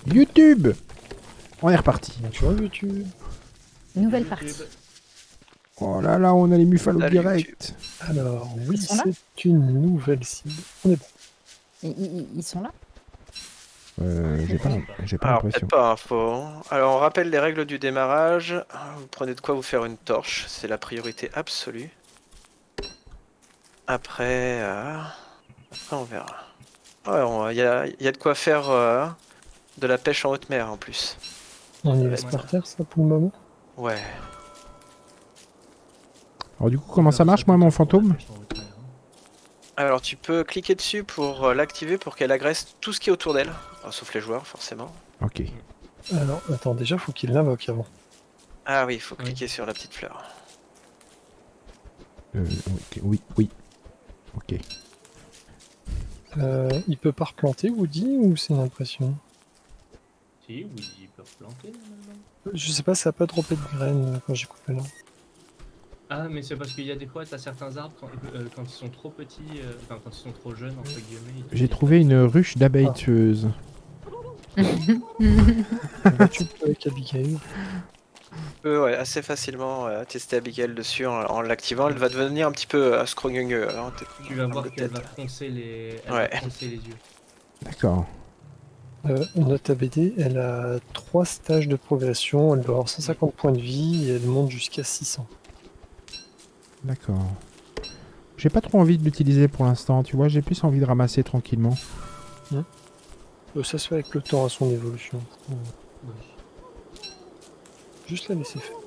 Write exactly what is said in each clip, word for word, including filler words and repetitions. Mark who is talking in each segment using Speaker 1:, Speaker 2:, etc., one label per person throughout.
Speaker 1: YouTube. On est reparti.
Speaker 2: Bonjour YouTube.
Speaker 3: Nouvelle partie.
Speaker 1: Oh là là, on a les Muffalo
Speaker 4: Salut,
Speaker 1: direct.
Speaker 2: Alors, oui,
Speaker 3: Ils sont là
Speaker 2: c'est une nouvelle cible. On est bon.
Speaker 3: Ils, ils- ils sont là?
Speaker 1: Euh, j'ai pas, j'ai pas
Speaker 4: Alors,
Speaker 1: l'impression.
Speaker 4: peut-être pas info. hein. Alors, on rappelle les règles du démarrage. Vous prenez de quoi vous faire une torche, c'est la priorité absolue. Après, euh, après on verra. Ouais, on- il y, a, il y a de quoi faire euh, de la pêche en haute mer en plus.
Speaker 2: On y
Speaker 4: Ouais.
Speaker 2: laisse par terre, ça, pour le moment.
Speaker 4: Ouais.
Speaker 1: Alors du coup, comment ça marche, moi, mon fantôme?
Speaker 4: Alors, tu peux cliquer dessus pour euh, l'activer pour qu'elle agresse tout ce qui est autour d'elle. Enfin, sauf les joueurs, forcément.
Speaker 1: Ok.
Speaker 2: Alors, attends, déjà, faut qu'il l'invoque avant.
Speaker 4: Ah oui, il faut
Speaker 5: Oui.
Speaker 4: cliquer sur la petite fleur.
Speaker 1: Euh, ok, oui, oui. Ok.
Speaker 2: Euh, il peut pas replanter Woody ou c'est une impression?
Speaker 5: Si, oui, ils peuvent planter normalement.
Speaker 2: Je sais pas, ça a pas droppé de graines euh, quand j'ai coupé là.
Speaker 5: Ah, mais c'est parce qu'il y a des fois, t'as certains arbres, quand, euh, quand ils sont trop petits, euh, enfin quand ils sont trop jeunes, entre guillemets. ils te
Speaker 1: J'ai
Speaker 5: disent
Speaker 1: trouvé
Speaker 5: pas.
Speaker 1: une ruche d'abeilles tueuses.
Speaker 2: Bah, tu peux avec Abigail.
Speaker 4: Tu peux ouais, assez facilement euh, tester Abigail dessus en, en l'activant. Elle va devenir un petit peu euh, scrogneux. hein, t'es-
Speaker 5: Tu vas voir
Speaker 4: de
Speaker 5: qu'elle
Speaker 4: tête.
Speaker 5: va froncer les, elle
Speaker 4: Ouais.
Speaker 5: va froncer les yeux.
Speaker 1: D'accord.
Speaker 2: Euh, notre A B D, elle a trois stages de progression. Elle doit avoir cent cinquante points de vie et elle monte jusqu'à six cents.
Speaker 1: D'accord. J'ai pas trop envie de l'utiliser pour l'instant, tu vois. J'ai plus envie de ramasser tranquillement.
Speaker 2: Euh, ça se fait avec le temps à son évolution. Euh,
Speaker 5: Oui.
Speaker 2: juste la laisser faire.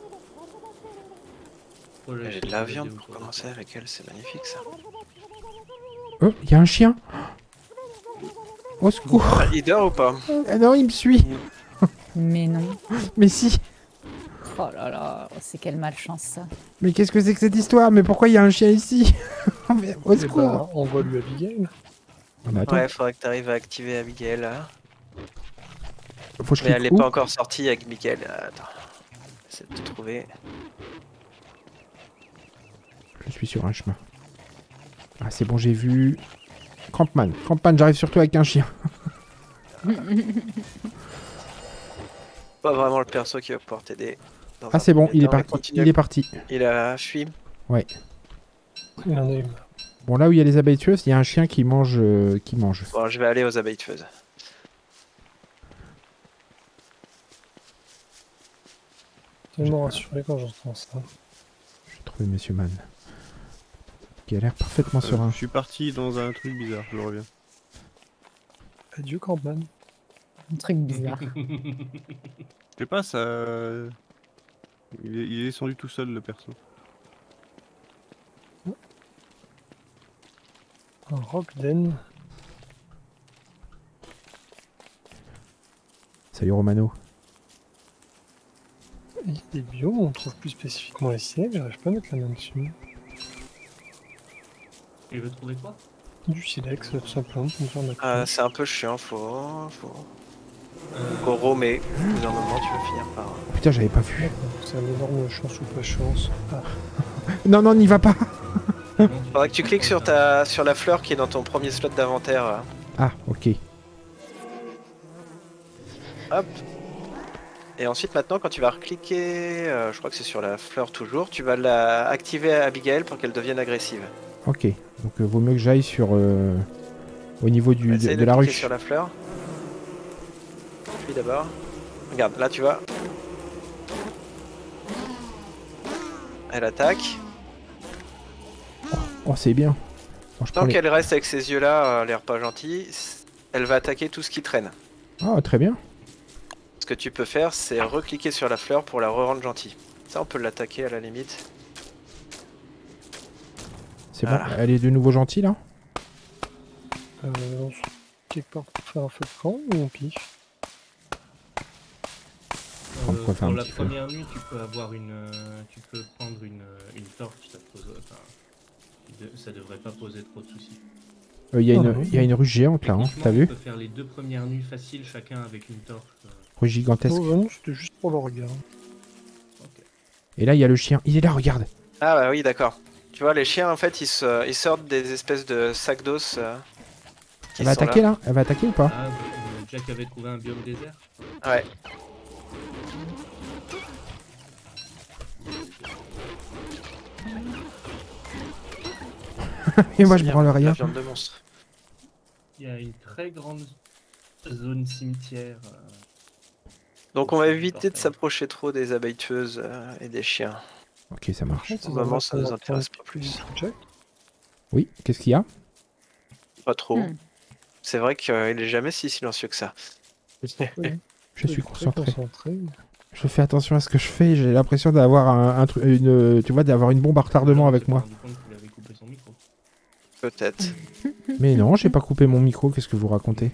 Speaker 5: Oh, là,
Speaker 4: J'ai
Speaker 5: je
Speaker 4: de la
Speaker 5: te
Speaker 4: viande
Speaker 5: dis
Speaker 4: pour
Speaker 5: autour de
Speaker 4: commencer
Speaker 5: toi.
Speaker 4: avec elle, c'est magnifique ça.
Speaker 1: Oh, il y a un chien. Au secours.
Speaker 4: Ah, il dort ou pas?
Speaker 1: Ah non, il me suit.
Speaker 3: Mais non.
Speaker 1: Mais si.
Speaker 3: Oh là là, c'est quelle malchance ça.
Speaker 1: Mais qu'est-ce que c'est que cette histoire? Mais pourquoi il y a un chien ici? Mais Au
Speaker 2: Eh
Speaker 1: secours.
Speaker 2: bah, envoie-lui Abigail.
Speaker 1: Ah, mais attends,
Speaker 4: Ouais, faudrait que tu arrives à activer Abigail là.
Speaker 1: faut que je
Speaker 4: Mais elle
Speaker 1: clique
Speaker 4: est
Speaker 1: où?
Speaker 4: pas encore sortie avec Mickaël. Attends. J'essaie de te trouver.
Speaker 1: Je suis sur un chemin. Ah, c'est bon, j'ai vu. Crampman. Crampman, j'arrive surtout avec un chien.
Speaker 4: Pas vraiment le perso qui va pouvoir t'aider. dans
Speaker 1: Ah,
Speaker 4: un
Speaker 1: c'est bon,
Speaker 4: premier
Speaker 1: il est
Speaker 4: temps, mais
Speaker 1: parti.
Speaker 4: continue.
Speaker 1: Il est parti.
Speaker 4: Il a fui.
Speaker 2: Il en a une.
Speaker 1: Bon, là où il y a les abeilles tueuses, il y a un chien qui mange. euh, qui mange.
Speaker 4: Bon, je vais aller aux abeilles tueuses.
Speaker 2: Tellement rassuré quand j'entends ça.
Speaker 1: J'ai trouvé Monsieur Man. Qui a l'air parfaitement
Speaker 6: Euh,
Speaker 1: serein.
Speaker 6: je suis parti dans un truc bizarre, je reviens.
Speaker 2: Adieu Campman.
Speaker 3: Un truc bizarre.
Speaker 6: Je sais pas, ça. Il est, il est descendu tout seul le perso.
Speaker 2: Un Rockden.
Speaker 1: Salut Romano.
Speaker 2: Il y a des bios, on trouve plus spécifiquement les sièges, j'arrive pas à mettre la main dessus.
Speaker 5: Il veut trouver quoi?
Speaker 2: Du silex, tout simplement, pour me faire ma
Speaker 4: Ah,
Speaker 2: clé.
Speaker 4: c'est un peu chiant, faut. faut.
Speaker 5: Euh,
Speaker 4: faut roamer. Au bout d'un moment, tu vas finir par.
Speaker 1: Oh, putain, j'avais pas vu.
Speaker 2: C'est un énorme chance ou pas chance. Ah,
Speaker 1: Non, non, n'y va pas.
Speaker 4: Faudrait que tu cliques sur, ta... sur la fleur qui est dans ton premier slot d'inventaire. là.
Speaker 1: Ah, ok.
Speaker 4: Hop. Et ensuite, maintenant, quand tu vas recliquer, euh, je crois que c'est sur la fleur toujours, tu vas la activer à Abigail pour qu'elle devienne agressive.
Speaker 1: Ok. Donc, euh, vaut mieux que j'aille sur. euh, au niveau du, de,
Speaker 4: Essaye
Speaker 1: de la
Speaker 4: cliquer
Speaker 1: ruche.
Speaker 4: sur la fleur. Puis d'abord. Regarde, là tu vois. Elle attaque.
Speaker 1: Oh, c'est bien. Bon, je prends
Speaker 4: Tant
Speaker 1: les-
Speaker 4: qu'elle reste avec ses yeux là, l'air pas gentil, elle va attaquer tout ce qui traîne.
Speaker 1: Ah, très bien.
Speaker 4: Ce que tu peux faire, c'est recliquer sur la fleur pour la re-rendre gentille. Ça, on peut l'attaquer à la limite.
Speaker 1: C'est
Speaker 4: Voilà.
Speaker 1: bon. Elle est de nouveau gentille, là?
Speaker 2: euh, on se- quelque part pour faire un feu de camp ou on pige?
Speaker 1: On
Speaker 5: euh,
Speaker 1: peut faire
Speaker 5: pour
Speaker 1: un
Speaker 5: la
Speaker 1: petit feu.
Speaker 5: première nuit, tu peux avoir une, euh, tu peux prendre une, euh, une torche. Ça, te pose, enfin, de- ça devrait pas poser trop de soucis.
Speaker 1: Euh, Il y, a
Speaker 2: Ah,
Speaker 1: une-
Speaker 2: oui.
Speaker 1: il y a une ruche géante, là, hein.
Speaker 5: Techniquement,
Speaker 1: T'as
Speaker 5: on
Speaker 1: vu?
Speaker 5: peut faire les deux premières nuits faciles, chacun avec une torche. euh,
Speaker 1: Ruche gigantesque.
Speaker 2: Oh, bah non, c'était juste pour le regard.
Speaker 5: ok.
Speaker 1: Et là, il y a le chien. Il est là, regarde.
Speaker 4: Ah bah oui, d'accord. Tu vois, les chiens, en fait, ils, se... ils sortent des espèces de sacs d'os. euh, qui
Speaker 1: Elle va
Speaker 4: sont
Speaker 1: attaquer,
Speaker 4: là.
Speaker 1: là? Elle va attaquer ou pas?
Speaker 5: Ah, bah, Jack avait trouvé un biome désert.
Speaker 4: Ouais.
Speaker 1: Et moi
Speaker 4: C'est
Speaker 1: je
Speaker 4: bien,
Speaker 1: prends le
Speaker 4: la
Speaker 1: rien.
Speaker 4: viande de monstre.
Speaker 5: Il y a une très grande zone cimetière. euh,
Speaker 4: Donc
Speaker 5: Au
Speaker 4: on va
Speaker 5: sud du
Speaker 4: éviter de
Speaker 5: portail.
Speaker 4: s'approcher trop des abeilles tueuses euh, et des chiens.
Speaker 1: Ok, ça marche.
Speaker 2: Ouais,
Speaker 4: Pour
Speaker 2: ça
Speaker 4: le moment,
Speaker 2: devrait
Speaker 4: ça nous
Speaker 2: pas
Speaker 4: intéresse
Speaker 2: attendre
Speaker 4: pas plus.
Speaker 2: Jack.
Speaker 1: Oui, qu'est-ce qu'il y a?
Speaker 4: Pas trop.
Speaker 3: Hmm.
Speaker 4: C'est vrai qu'il est jamais si silencieux que ça.
Speaker 2: Oui,
Speaker 1: Je suis
Speaker 2: très
Speaker 1: concentré.
Speaker 2: concentré.
Speaker 1: Je fais attention à ce que je fais. J'ai l'impression d'avoir un, un truc, une, tu vois, d'avoir une bombe à retardement
Speaker 5: Alors, on
Speaker 1: avec
Speaker 5: s'est pas
Speaker 1: moi.
Speaker 5: rendu compte qu'il avait coupé son micro.
Speaker 4: Peut-être.
Speaker 1: Mais non, j'ai pas coupé mon micro. Qu'est-ce que vous racontez?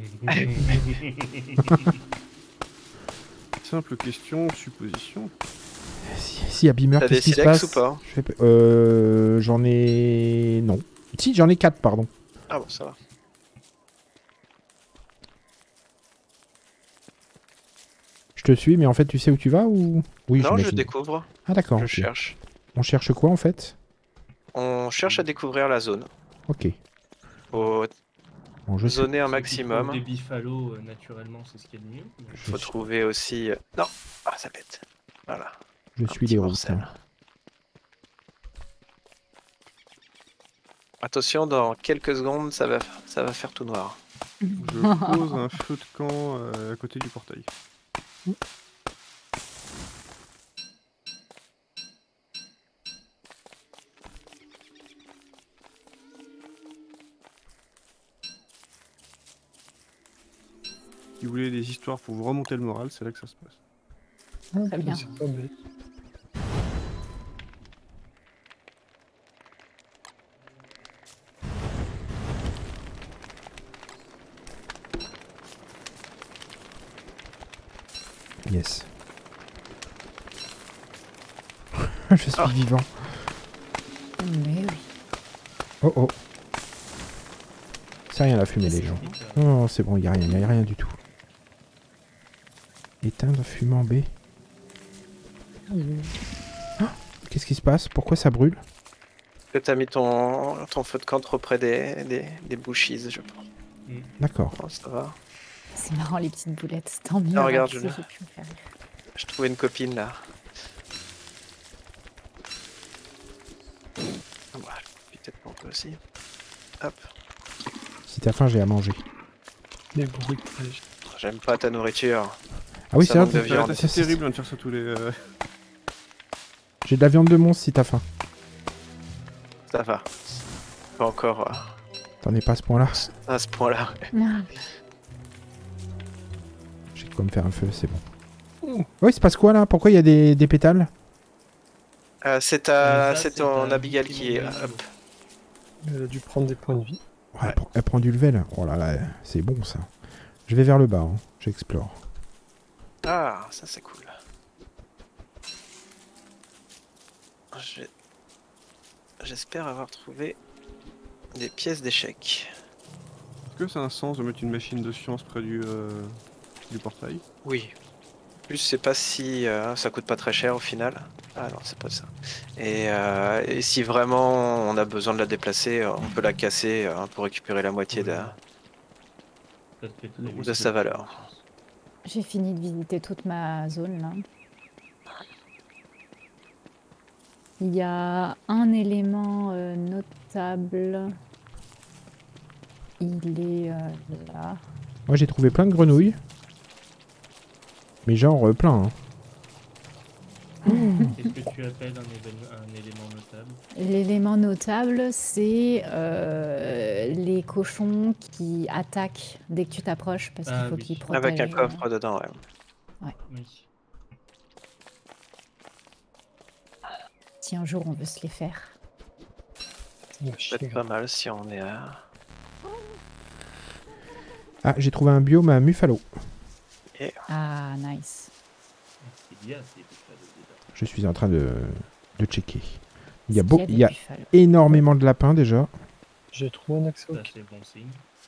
Speaker 6: Simple question, supposition.
Speaker 1: Si, si Abîmeur,
Speaker 4: T'as des
Speaker 1: qu'est-ce qui se
Speaker 4: silex
Speaker 1: passe?
Speaker 4: ou pas?
Speaker 1: Je fais... Euh, j'en ai... Non. Si, j'en ai quatre, pardon.
Speaker 4: Ah bon, ça va.
Speaker 1: Je te suis, mais en fait, tu sais où tu vas ou... Oui,
Speaker 4: Non, je
Speaker 1: j'imagine.
Speaker 4: découvre.
Speaker 1: Ah d'accord.
Speaker 4: Je
Speaker 1: ok.
Speaker 4: cherche.
Speaker 1: On cherche quoi en fait?
Speaker 4: On cherche à découvrir la zone.
Speaker 1: Ok.
Speaker 4: Faut
Speaker 1: Bon, je suis...
Speaker 4: zoner un
Speaker 5: Si tu
Speaker 4: maximum.
Speaker 5: trouves des biffalos, euh, naturellement, c'est ce qu'il y a de mieux. mais-
Speaker 1: je
Speaker 4: Faut
Speaker 1: suis-
Speaker 4: trouver aussi. euh, Non, ah ça pète. Voilà.
Speaker 1: Je
Speaker 4: un
Speaker 1: suis
Speaker 4: petit
Speaker 1: les routes.
Speaker 4: morcel.
Speaker 1: hein.
Speaker 4: Attention, dans quelques secondes, ça va, ça va faire tout noir.
Speaker 6: Je pose un feu de camp euh, à côté du portail. Si vous voulez des histoires pour vous remonter le moral, c'est là que ça se passe.
Speaker 2: Ah,
Speaker 3: Très bien.
Speaker 2: C'est pas bête.
Speaker 1: Yes. Je suis
Speaker 4: Ah.
Speaker 1: vivant.
Speaker 3: Mais oui.
Speaker 1: Oh oh. C'est rien la fumée les gens. Non, non, c'est bon, il n'y a rien, il n'y a rien du tout. Éteindre, fumant B. Qu'est-ce qui se passe? Pourquoi ça brûle?
Speaker 4: Que t'as mis ton, ton feu de camp trop près des, des, des bushies, je pense.
Speaker 1: D'accord.
Speaker 4: Oh, ça va.
Speaker 3: C'est marrant les petites boulettes. Tant mieux.
Speaker 4: Ah, regarde,
Speaker 3: si
Speaker 4: Julia.
Speaker 3: j'ai pu me faire rire.
Speaker 4: Je trouvais une copine là. Ah, bah, peut-être qu'on peut aussi. Hop.
Speaker 1: Si t'as faim, j'ai à manger.
Speaker 2: Les bruitages.
Speaker 4: J'aime pas ta nourriture.
Speaker 1: Ah oui,
Speaker 4: Ça
Speaker 1: c'est
Speaker 4: manque
Speaker 1: vrai.
Speaker 4: de
Speaker 1: t'as-
Speaker 4: viande.
Speaker 1: t'as-
Speaker 6: C'est
Speaker 1: t'as-
Speaker 6: terrible hein, de faire ça tous les. euh,
Speaker 1: J'ai de la viande de monstre si t'as faim.
Speaker 4: Ça va. Pas encore euh,
Speaker 1: T'en es pas à ce point-là.
Speaker 4: à ce point-là.
Speaker 3: Ah,
Speaker 1: J'ai de quoi me faire un feu, c'est bon. Oui, il se passe quoi là? Pourquoi il y a des, des pétales?
Speaker 4: Euh, c'est ta,
Speaker 5: Euh, ça,
Speaker 4: c'est
Speaker 5: c'est
Speaker 4: ton
Speaker 5: ta
Speaker 4: Abigail
Speaker 5: victime
Speaker 4: qui est.
Speaker 5: de-
Speaker 4: Hop.
Speaker 2: Elle a dû prendre des points de vie.
Speaker 1: Ouais, elle, prend, elle prend du level. Oh là là, c'est bon ça. Je vais vers le bas, hein. J'explore.
Speaker 4: Ah, ça c'est cool. Je- J'espère avoir trouvé des pièces d'échecs.
Speaker 6: Est-ce que ça a un sens de mettre une machine de science près du, euh, du portail?
Speaker 4: Oui. En plus, c'est pas si. euh, ça coûte pas très cher au final. Ah non, c'est pas ça. Et, euh, et si vraiment on a besoin de la déplacer, euh, on peut la casser euh, pour récupérer la moitié de,
Speaker 5: Ça te fait très vite
Speaker 4: de sa
Speaker 5: le-
Speaker 4: valeur.
Speaker 3: j'ai fini de visiter toute ma zone là. Il y a un élément euh, notable. Il est euh, là.
Speaker 1: Moi j'ai trouvé plein de grenouilles. Mais genre euh, plein. Hein.
Speaker 5: Qu'est-ce que tu appelles un, évén- un élément notable?
Speaker 3: L'élément notable, c'est euh, les cochons qui attaquent dès que tu t'approches parce
Speaker 5: Ah
Speaker 3: qu'il faut
Speaker 5: oui.
Speaker 3: qu'ils protègent.
Speaker 4: Avec un
Speaker 3: euh,
Speaker 4: coffre dedans, ouais.
Speaker 5: Oui.
Speaker 3: Si un jour on veut se les faire.
Speaker 2: Ça va chier,
Speaker 4: Peut-être pas mal si on est à.
Speaker 1: Ah, j'ai trouvé un biome à Muffalo.
Speaker 3: Ah, nice.
Speaker 5: C'est bien, c'est biffalos dedans.
Speaker 1: Je suis en train de, de checker. Il y a,
Speaker 3: Est-ce
Speaker 1: beau,
Speaker 3: qu'il
Speaker 1: il
Speaker 3: des
Speaker 1: y a
Speaker 3: buffalo
Speaker 1: énormément de lapins déjà.
Speaker 2: J'ai trouvé un accès au
Speaker 5: Ça, c'est bon signe.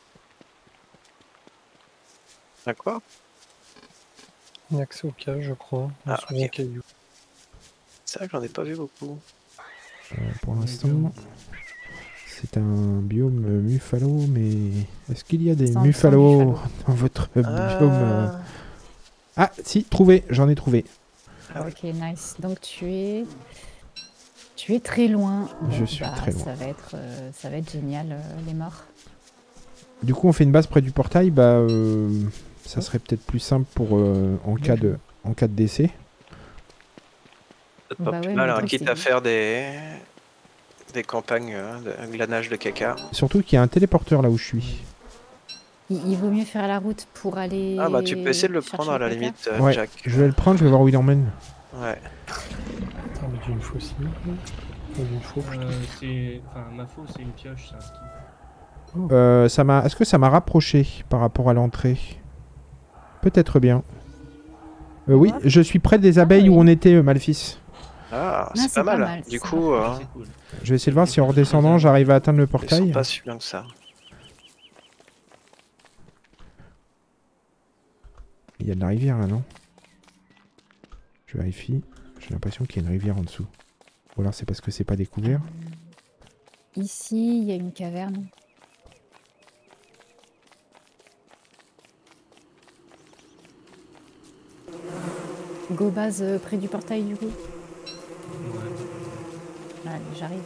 Speaker 4: À quoi?
Speaker 2: Un accès au cage, je crois.
Speaker 4: Ah,
Speaker 2: Sous un
Speaker 4: ok.
Speaker 2: caillou.
Speaker 4: C'est vrai que j'en ai pas vu beaucoup.
Speaker 1: Euh, pour l'instant, c'est c'est un biome euh, Muffalo, mais est-ce qu'il y a des
Speaker 3: Sans- sans
Speaker 1: Muffalos
Speaker 3: Muffalo.
Speaker 1: dans votre euh,
Speaker 4: Euh,
Speaker 1: biome euh Ah, si, trouvé, j'en ai trouvé.
Speaker 4: Ah oui.
Speaker 3: Ok, nice. Donc tu es, tu es très loin.
Speaker 1: Je
Speaker 3: Bon,
Speaker 1: suis
Speaker 3: bah,
Speaker 1: très loin.
Speaker 3: Ça va être, euh, ça va être génial, euh, les morts.
Speaker 1: Du coup, on fait une base près du portail, bah, euh, ça serait peut-être plus simple pour euh, en cas de, en cas de décès.
Speaker 4: Peut-être pas
Speaker 3: Bah
Speaker 4: plus
Speaker 3: ouais,
Speaker 4: mal,
Speaker 3: mais
Speaker 4: hein,
Speaker 3: donc
Speaker 4: quitte
Speaker 3: c'est-
Speaker 4: à faire des, des campagnes euh, de glanage de caca.
Speaker 1: Surtout qu'il y a un téléporteur là où je suis.
Speaker 3: Il, il vaut mieux faire la route pour aller.
Speaker 4: Ah bah tu peux essayer de le
Speaker 3: chercher
Speaker 4: prendre à la
Speaker 3: caca.
Speaker 4: limite, euh,
Speaker 1: Ouais,
Speaker 4: Jack.
Speaker 1: je vais le prendre, je vais voir où il emmène.
Speaker 4: Ouais.
Speaker 2: Attends, mais d'une fausse cible. Ou d'une faux plutôt.
Speaker 5: Euh, c'est... Enfin, ma faux, c'est une pioche, c'est un ski.
Speaker 1: Euh, ça m'a, est-ce que ça m'a rapproché par rapport à l'entrée? Peut-être bien. Euh, oui, je suis près des abeilles
Speaker 3: oui.
Speaker 1: où on était, euh, Malfis.
Speaker 4: Ah,
Speaker 3: Ah,
Speaker 4: c'est
Speaker 3: c'est
Speaker 4: pas,
Speaker 3: pas
Speaker 4: mal.
Speaker 3: mal,
Speaker 4: Du
Speaker 3: c'est
Speaker 4: coup, euh,
Speaker 5: C'est cool.
Speaker 1: Je vais essayer de voir si en redescendant, j'arrive à atteindre le
Speaker 4: ils sont
Speaker 1: portail.
Speaker 4: pas si bien que ça.
Speaker 1: Il y a de la rivière là, non? Je vérifie. J'ai l'impression qu'il y a une rivière en dessous. Ou alors c'est parce que c'est pas découvert.
Speaker 3: Ici, il y a une caverne. Go base euh, près du portail du coup.
Speaker 5: Ouais.
Speaker 3: Allez, j'arrive.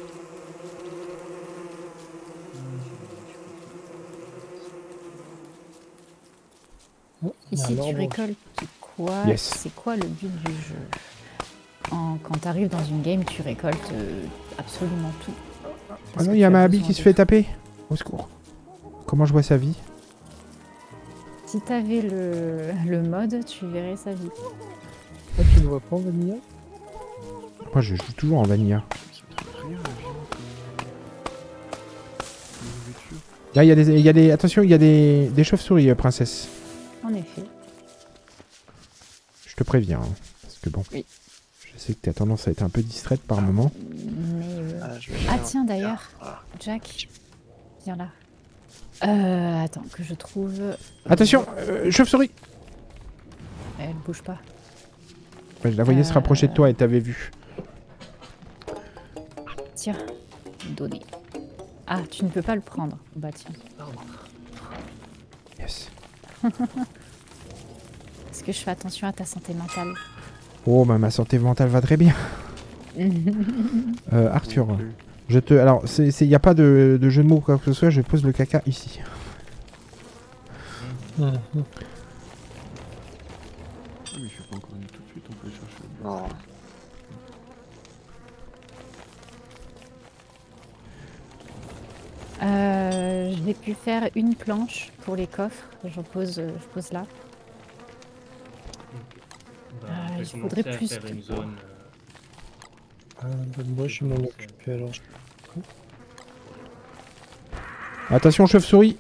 Speaker 2: Oh, il y a
Speaker 3: Ici,
Speaker 2: un
Speaker 3: tu
Speaker 2: arbre.
Speaker 3: récoltes quoi?
Speaker 1: Yes.
Speaker 3: C'est quoi le but du jeu? En- Quand tu arrives dans une game, tu récoltes euh, absolument tout.
Speaker 1: Ah
Speaker 3: Parce
Speaker 1: non,
Speaker 3: que
Speaker 1: il y a
Speaker 3: tu as
Speaker 1: Mahabi
Speaker 3: besoin
Speaker 1: qui
Speaker 3: de
Speaker 1: se fait
Speaker 3: tout.
Speaker 1: taper. Au secours. Comment je vois sa vie?
Speaker 3: Si t'avais le, le mode, tu verrais sa vie.
Speaker 2: Ah, tu le vois pas en vanilla?
Speaker 1: Moi je joue toujours en vanilla.
Speaker 6: Rien, la viande, euh, nourriture.
Speaker 1: Là, il y a des, il y a des, attention, il y a des, des chauves-souris, euh, princesse.
Speaker 3: En effet.
Speaker 1: Je te préviens. hein, parce que bon.
Speaker 3: Oui.
Speaker 1: Je sais que tu as tendance à être un peu distraite par moment.
Speaker 3: Mais euh,
Speaker 4: Ah, je vais
Speaker 3: Ah
Speaker 4: faire-
Speaker 3: tiens d'ailleurs,
Speaker 4: Voilà.
Speaker 3: Jack, viens là. Euh, attends, que je trouve...
Speaker 1: Attention, euh, chauve-souris.
Speaker 3: Elle bouge pas.
Speaker 1: Ouais, je la voyais se
Speaker 3: Euh.
Speaker 1: rapprocher de toi et t'avais vu.
Speaker 3: Tiens, donner. Ah, tu ne peux pas le prendre. Bah tiens.
Speaker 1: Yes.
Speaker 3: Est-ce que je fais attention à ta santé mentale?
Speaker 1: Oh, bah ma santé mentale va très bien. Euh, Arthur,
Speaker 6: Non plus.
Speaker 1: je te... Alors, il n'y a pas de, de jeu de mots ou quoi que ce soit, je pose le caca ici.
Speaker 2: Mhm.
Speaker 6: Ah, mais je fais pas encore une tout de suite, on peut aller chercher. le-
Speaker 4: Non.
Speaker 3: Euh, j'ai pu faire une planche pour les coffres. Je pose, euh, je pose là.
Speaker 5: Bah,
Speaker 3: Ah,
Speaker 5: on peut
Speaker 3: il
Speaker 5: commencer
Speaker 3: faudrait
Speaker 5: à
Speaker 3: plus
Speaker 5: faire
Speaker 3: que-
Speaker 5: une zone. euh,
Speaker 2: Ah, bah, moi je vais m'en occuper alors. je-
Speaker 1: Attention, chauve-souris.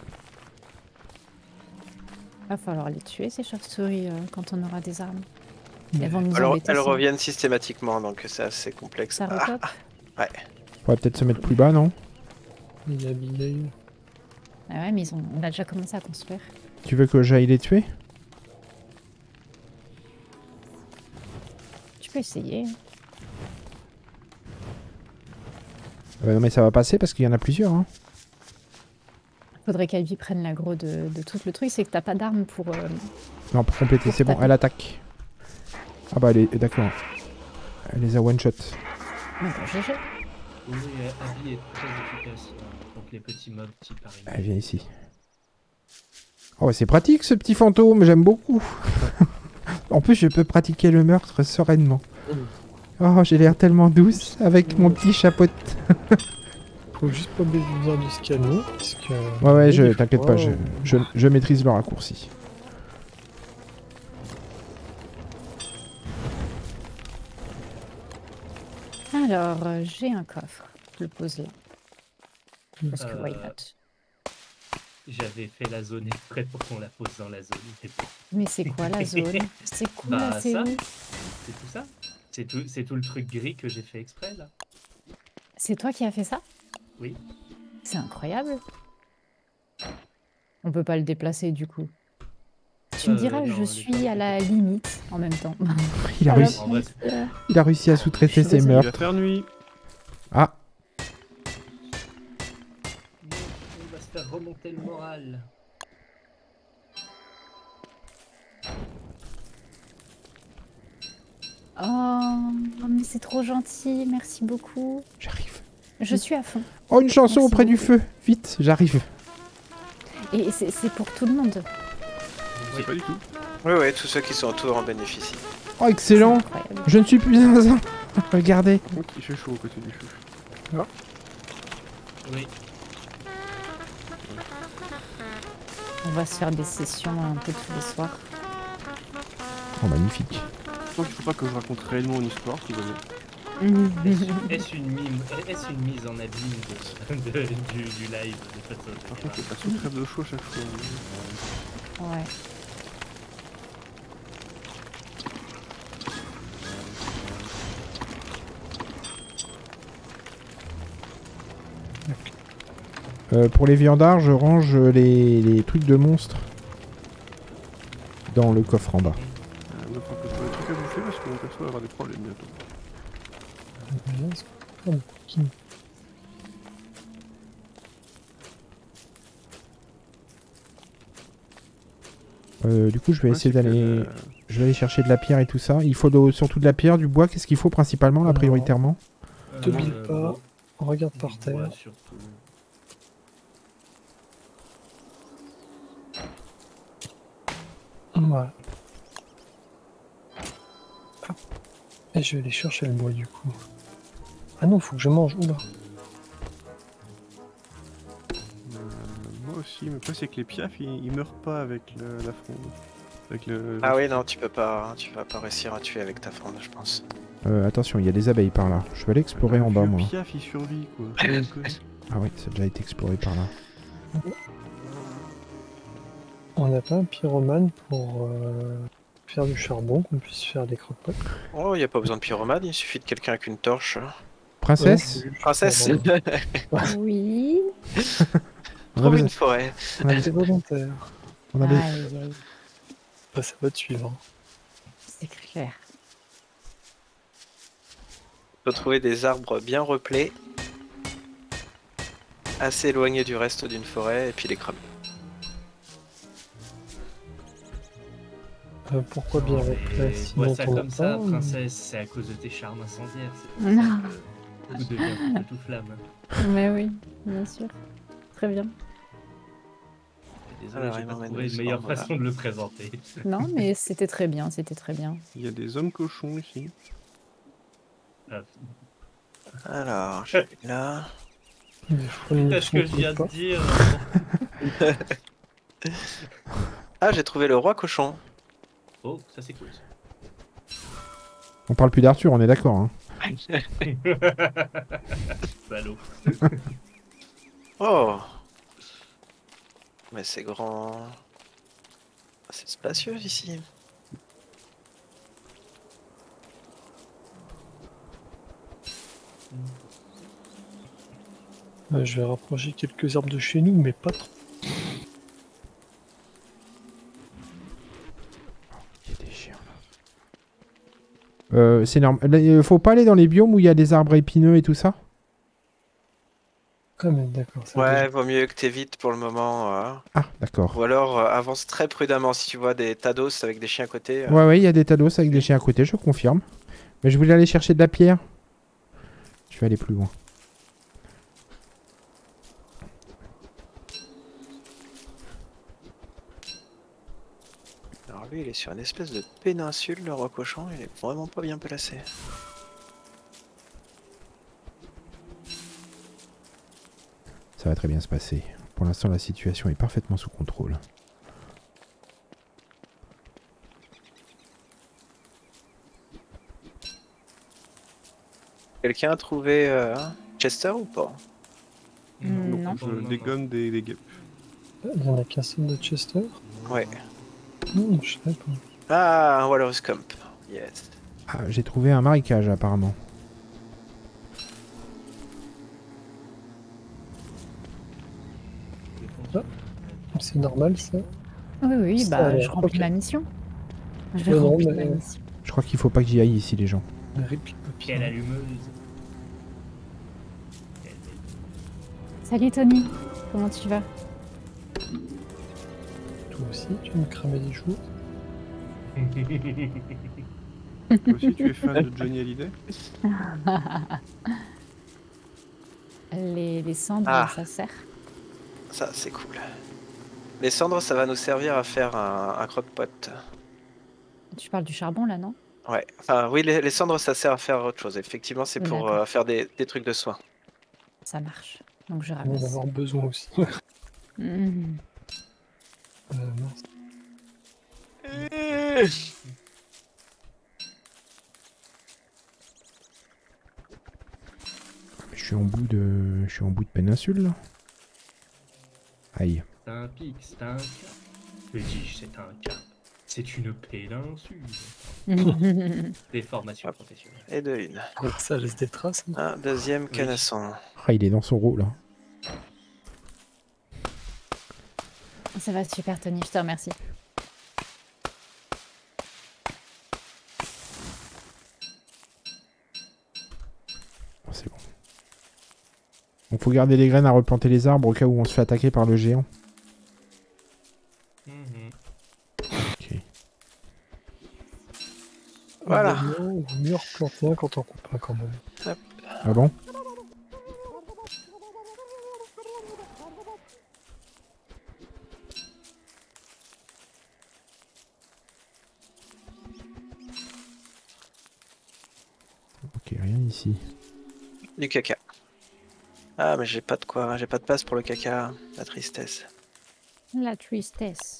Speaker 3: Va falloir les tuer ces chauves-souris euh, quand on aura des armes. Elles vont nous
Speaker 4: Alors,
Speaker 3: embêter.
Speaker 4: elles
Speaker 3: sinon.
Speaker 4: reviennent systématiquement, donc c'est assez complexe.
Speaker 3: Ça
Speaker 4: Ah,
Speaker 3: recope.
Speaker 4: ouais.
Speaker 1: Faudrait peut-être se mettre plus bas, non?
Speaker 2: Il y a Abigail.
Speaker 3: Ah ouais, mais ils ont... on a déjà commencé à construire.
Speaker 1: Tu veux que j'aille les tuer?
Speaker 3: Tu peux essayer.
Speaker 1: Euh, Non mais ça va passer parce qu'il y en a plusieurs. Hein.
Speaker 3: Faudrait qu'Albi prenne l'aggro de, de tout le truc. C'est que t'as pas d'armes pour... euh,
Speaker 1: Non, pour compléter,
Speaker 3: Pour
Speaker 1: c'est bon,
Speaker 3: taper.
Speaker 1: elle attaque. Ah bah elle est... D'accord. Elle les a one-shot.
Speaker 3: bon, G G.
Speaker 5: Oui, euh, Abby est très efficace euh, contre les petits mobs type araignée.
Speaker 1: Elle vient ici. Oh, c'est pratique ce petit fantôme, j'aime beaucoup. En plus, je peux pratiquer le meurtre sereinement. Oh, j'ai l'air tellement douce avec mon petit chapeau. de-
Speaker 2: Faut juste pas besoin de se calmer. Parce que
Speaker 1: Ouais, ouais,
Speaker 2: des
Speaker 1: je
Speaker 2: fois,
Speaker 1: t'inquiète pas, je, je, je maîtrise le raccourci.
Speaker 3: Alors, euh, j'ai un coffre. Je le pose là. Parce que
Speaker 5: Euh,
Speaker 3: why not?
Speaker 5: J'avais fait la zone exprès pour qu'on la pose dans la zone. mais bon,
Speaker 3: Mais c'est quoi la zone? C'est quoi?
Speaker 5: Bah,
Speaker 3: C'est
Speaker 5: ça.
Speaker 3: où?
Speaker 5: C'est tout ça. C'est tout, c'est tout le truc gris que j'ai fait exprès là.
Speaker 3: C'est toi qui as fait ça?
Speaker 5: Oui.
Speaker 3: C'est incroyable. On peut pas le déplacer du coup. Tu me
Speaker 5: Euh,
Speaker 3: diras,
Speaker 5: non,
Speaker 3: je
Speaker 5: les
Speaker 3: suis
Speaker 5: coffres,
Speaker 3: à la limite en même temps.
Speaker 1: Il a,
Speaker 3: À la
Speaker 1: réussi,
Speaker 5: En vrai,
Speaker 3: limite, euh,
Speaker 1: il a réussi à sous-traiter
Speaker 3: Je suis
Speaker 1: ses
Speaker 3: désolée.
Speaker 6: Il
Speaker 1: meurtres.
Speaker 6: va faire nuit.
Speaker 1: Ah,
Speaker 5: remonter le moral.
Speaker 3: Oh, mais c'est trop gentil, merci beaucoup.
Speaker 1: J'arrive.
Speaker 3: Je suis à fond.
Speaker 1: Oh, une chanson
Speaker 3: Merci
Speaker 1: auprès du
Speaker 3: beaucoup.
Speaker 1: feu. Vite, j'arrive.
Speaker 3: Et c'est c'est pour tout le monde.
Speaker 6: C'est pas du tout.
Speaker 4: Oui, oui, tous ceux qui sont autour en bénéficient.
Speaker 1: Oh, excellent.
Speaker 3: C'est incroyable.
Speaker 1: Je ne suis plus zinzin. Regardez.
Speaker 6: Oh, il fait chaud au côté du feu.
Speaker 5: Oui.
Speaker 3: On va se faire des sessions un peu tous les soirs.
Speaker 1: Oh, magnifique.
Speaker 6: Tant qu'il faut pas que je raconte réellement une histoire, tout va bien.
Speaker 5: Est-ce une, mime- est-ce une mise en abîme de, de- du, du live de façon
Speaker 6: Par
Speaker 5: générale
Speaker 6: contre, faut pas se crève de chaud à chaque fois.
Speaker 3: Ouais.
Speaker 1: Euh, pour les viandards, je range les, les trucs de monstres dans le coffre en bas.
Speaker 6: Euh, donc, on peut trouver des trucs à bouffer parce que mon perso va avoir des problèmes bientôt.
Speaker 1: Euh, du coup, je vais
Speaker 6: Ouais,
Speaker 1: essayer
Speaker 6: c'est que,
Speaker 1: d'aller
Speaker 6: euh,
Speaker 1: je vais aller chercher de la pierre et tout ça. Il faut de- surtout de la pierre, du bois. Qu'est-ce qu'il faut principalement, là,
Speaker 2: Alors,
Speaker 1: prioritairement?
Speaker 2: Te bille
Speaker 5: Euh,
Speaker 2: pas,
Speaker 5: bon,
Speaker 2: regarde par
Speaker 5: du
Speaker 2: terre.
Speaker 5: bois surtout.
Speaker 2: Voilà. Hop. Et je vais aller chercher le bois du coup. Ah non, faut que je mange. Oula.
Speaker 6: euh, moi aussi, mais pas c'est que les piafs ils, ils meurent pas avec le- la fronde. Avec le.
Speaker 4: Ah oui, non, tu peux pas, tu vas pas réussir à tuer avec ta fronde, je pense.
Speaker 1: Euh, attention, il y a des abeilles par là. Je vais aller explorer en bas,
Speaker 6: Le
Speaker 1: moi.
Speaker 6: piaf il survit quoi.
Speaker 1: Ah oui, ça a déjà été exploré par là.
Speaker 2: On n'a pas un pyromane pour euh, faire du charbon, qu'on puisse faire des croque-potes.
Speaker 4: Oh, y a pas besoin de pyromane, il suffit de quelqu'un avec une torche.
Speaker 1: Princesse,
Speaker 4: Princesse,
Speaker 3: Oui.
Speaker 1: on a
Speaker 4: trouve
Speaker 1: besoin-
Speaker 4: une forêt.
Speaker 1: on a-
Speaker 2: C'est volontaire.
Speaker 1: on a besoin-
Speaker 3: Aïe, aïe,
Speaker 2: Bah, ça va te suivre.
Speaker 3: c'est clair.
Speaker 4: Faut trouver des arbres bien replés, assez éloignés du reste d'une forêt, et puis les cramer.
Speaker 2: Euh, pourquoi bien
Speaker 5: Non, mais
Speaker 2: replay
Speaker 5: vois
Speaker 2: sinon
Speaker 5: ça
Speaker 2: t'en as
Speaker 5: comme ça,
Speaker 2: pas, ou-
Speaker 5: princesse, c'est à cause de tes charmes incendiaires. C'est pour
Speaker 3: Non.
Speaker 5: ça que tout devient feu tout flamme.
Speaker 3: Mais oui, bien sûr. Très bien.
Speaker 5: Désolé,
Speaker 4: Alors,
Speaker 5: j'ai
Speaker 4: il
Speaker 5: pas
Speaker 4: m'emmène
Speaker 5: trouvé
Speaker 4: où
Speaker 5: une
Speaker 4: ça,
Speaker 5: meilleure
Speaker 4: voilà.
Speaker 5: façon de le présenter.
Speaker 3: Non, mais c'était très bien, c'était très bien.
Speaker 6: Il y a des hommes cochons ici.
Speaker 5: Ah,
Speaker 4: Alors, je vais là.
Speaker 2: Des fruits
Speaker 5: c'est ce que je viens de
Speaker 2: pas.
Speaker 5: dire.
Speaker 4: Ah, j'ai trouvé le roi cochon.
Speaker 5: Oh, ça c'est cool.
Speaker 1: On parle plus d'Arthur, on est d'accord. Hein.
Speaker 5: Ballot.
Speaker 4: Oh, mais c'est grand. C'est spacieux ici.
Speaker 2: Euh, je vais rapprocher quelques arbres de chez nous, mais pas trop.
Speaker 1: Il y a des chiens là. Euh, c'est normal. Là, faut pas aller dans les biomes où il y a des arbres épineux et tout ça?
Speaker 2: Ah, mais d'accord. ça
Speaker 4: Ouais,
Speaker 2: déjà-
Speaker 4: vaut mieux que t'évites pour le moment. euh.
Speaker 1: Ah, d'accord.
Speaker 4: Ou alors euh, avance très prudemment si tu vois des tas d'os avec des chiens à côté. euh.
Speaker 1: Ouais, ouais, il y a des tas d'os avec des chiens à côté, je confirme. Mais je voulais aller chercher de la pierre. Je vais aller plus loin.
Speaker 4: Alors lui, il est sur une espèce de péninsule, le roi cochon. Il est vraiment pas bien placé.
Speaker 1: Ça va très bien se passer. Pour l'instant, la situation est parfaitement sous contrôle.
Speaker 4: Quelqu'un a trouvé euh, Chester ou pas?
Speaker 3: Mm,
Speaker 5: Donc,
Speaker 3: non.
Speaker 5: pour
Speaker 6: Je
Speaker 5: le moment.
Speaker 6: dégomme des, des guêpes.
Speaker 2: Il y en a qu'un seul de Chester.
Speaker 4: Ouais.
Speaker 2: Non, je sais pas.
Speaker 4: Ah, un Walrus Camp. Yes.
Speaker 1: Ah, j'ai trouvé un marécage apparemment.
Speaker 2: C'est normal ça.
Speaker 3: Oui, oui,
Speaker 2: Ça a
Speaker 3: bah,
Speaker 2: l'air,
Speaker 3: je remplis
Speaker 2: ok.
Speaker 3: ma mission. Je
Speaker 2: Non, non,
Speaker 3: remplis
Speaker 2: mais-
Speaker 3: ma mission.
Speaker 1: Je crois qu'il faut pas que j'y aille ici, les gens.
Speaker 2: Rip papier.
Speaker 5: Quelle allumeuse.
Speaker 3: Salut Tony, comment tu vas?
Speaker 2: toi aussi, tu veux me cramer des jours.
Speaker 6: Toi aussi, tu es fan de Johnny Hallyday?
Speaker 3: les, les cendres,
Speaker 4: Ah.
Speaker 3: ça sert.
Speaker 4: Ça, c'est cool. Les cendres, ça va nous servir à faire un, un croque-pot.
Speaker 3: Tu parles du charbon là, non?
Speaker 4: Ouais, enfin oui, les, les cendres, ça sert à faire autre chose. Effectivement, c'est pour
Speaker 3: D'accord.
Speaker 4: euh, faire des, des trucs de soins.
Speaker 3: Ça marche. Donc je
Speaker 2: On va en
Speaker 3: ramasse.
Speaker 2: avoir besoin aussi.
Speaker 3: Mhm.
Speaker 2: Euh, mince.
Speaker 1: Je suis en bout de... Je suis en bout de péninsule, là. Aïe.
Speaker 5: C'est un pic, c'est un cap. Que dis-je, c'est un cap. C'est une péninsule. Des formations professionnelles.
Speaker 4: Et de une.
Speaker 2: Donc ça laisse des traces. hein.
Speaker 4: Un deuxième canasson.
Speaker 1: Ah, il est dans son rôle, là.
Speaker 3: Ça va super, Tony, je te remercie.
Speaker 1: Oh, c'est bon. Donc faut garder les graines à replanter les arbres au cas où on se fait attaquer par le géant.
Speaker 5: Mhm.
Speaker 1: Ok.
Speaker 4: Voilà.
Speaker 2: Évidemment, il vaut mieux replanter un quand on coupe un quand même.
Speaker 1: Ah bon? Ok, rien ici.
Speaker 4: Du caca. Ah, mais j'ai pas de quoi, j'ai pas de place pour le caca. La tristesse.
Speaker 3: La tristesse.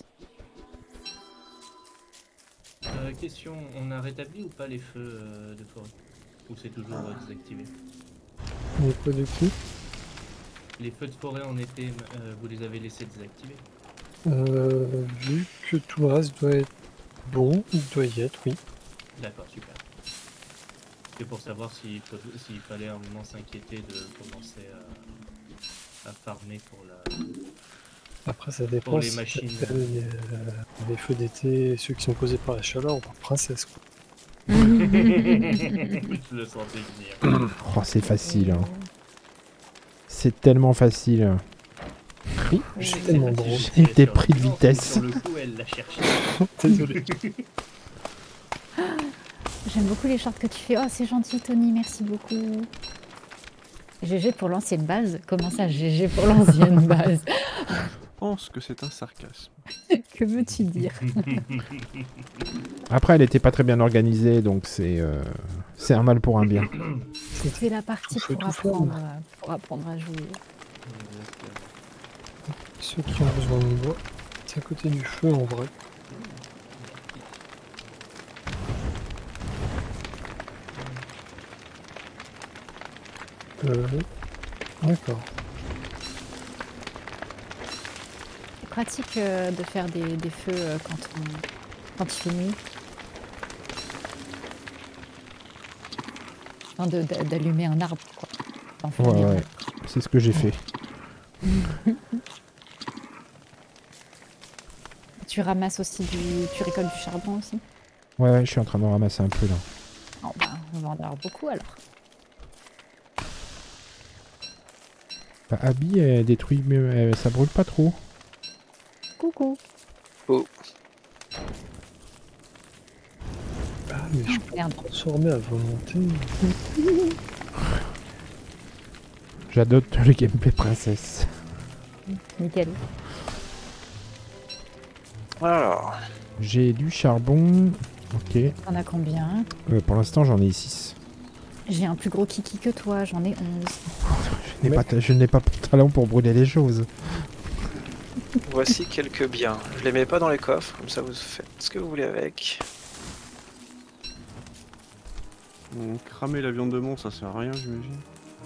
Speaker 5: Euh, question, on a rétabli ou pas les feux euh, de forêt? Ou c'est toujours euh, désactivé?
Speaker 2: Mais quoi du coup
Speaker 5: Les feux de forêt en été, euh, vous les avez laissés désactivés?
Speaker 2: euh, Vu que tout le reste doit être bon, il doit y être, oui.
Speaker 5: D'accord, super. C'est pour savoir s'il faut- s'il fallait à un moment s'inquiéter de commencer à, à farmer pour la...
Speaker 2: Après, ça dépend
Speaker 5: Pour les
Speaker 2: si
Speaker 5: machines.
Speaker 2: t'appelles les, euh, les feux d'été, ceux qui sont causés par la chaleur ou par princesse. Quoi.
Speaker 5: Je le sentais venir.
Speaker 1: Oh, c'est facile. Hein. C'est tellement facile. Oui.
Speaker 2: C'est tellement drôle.
Speaker 1: J'ai été pris de vitesse.
Speaker 5: Sur le coup, elle l'a cherché.
Speaker 2: Désolé.
Speaker 3: J'aime beaucoup les shorts que tu fais. Oh, c'est gentil, Tony, merci beaucoup. G G pour l'ancienne base. Comment ça, G G pour l'ancienne base?
Speaker 6: Je pense que c'est un sarcasme.
Speaker 3: Que veux-tu dire?
Speaker 1: Après, elle était pas très bien organisée, donc c'est euh, c'est un mal pour un bien.
Speaker 3: C'est la partie
Speaker 2: Faut
Speaker 3: pour
Speaker 2: tout faire.
Speaker 3: apprendre, euh, pour apprendre à jouer.
Speaker 2: Ceux qui ont besoin de bois, c'est à côté du feu en vrai. Euh, D'accord.
Speaker 3: C'est pratique euh, de faire des, des feux euh, quand, on, quand il fait nuit. Enfin, de- d'a- d'allumer un arbre, quoi. D'en faire
Speaker 1: Ouais,
Speaker 3: des
Speaker 1: ouais.
Speaker 3: ronds.
Speaker 1: C'est ce que j'ai fait.
Speaker 3: Tu ramasses aussi du... Tu récoltes du charbon aussi?
Speaker 1: Ouais, ouais, je suis en train de ramasser un peu là.
Speaker 3: Oh, bah, on va en avoir beaucoup alors.
Speaker 1: Bah, Abby, elle détruit, mais elle- ça brûle pas trop.
Speaker 3: Coucou.
Speaker 2: Ah, mais je peux
Speaker 3: Merde.
Speaker 2: transformer à volonté.
Speaker 1: J'adopte le gameplay princesse.
Speaker 3: Nickel.
Speaker 4: Alors,
Speaker 1: J'ai du charbon. Ok.
Speaker 3: T'en as combien?
Speaker 1: Euh, pour l'instant, j'en ai six.
Speaker 3: J'ai un plus gros kiki que toi, j'en ai onze.
Speaker 1: Je n'ai pas, ta- je n'ai pas de talent pour brûler les choses.
Speaker 4: voici quelques biens. Je les mets pas dans les coffres, comme ça vous faites ce que vous voulez avec.
Speaker 6: Hum, Cramer la viande de monstre, ça sert à rien, j'imagine.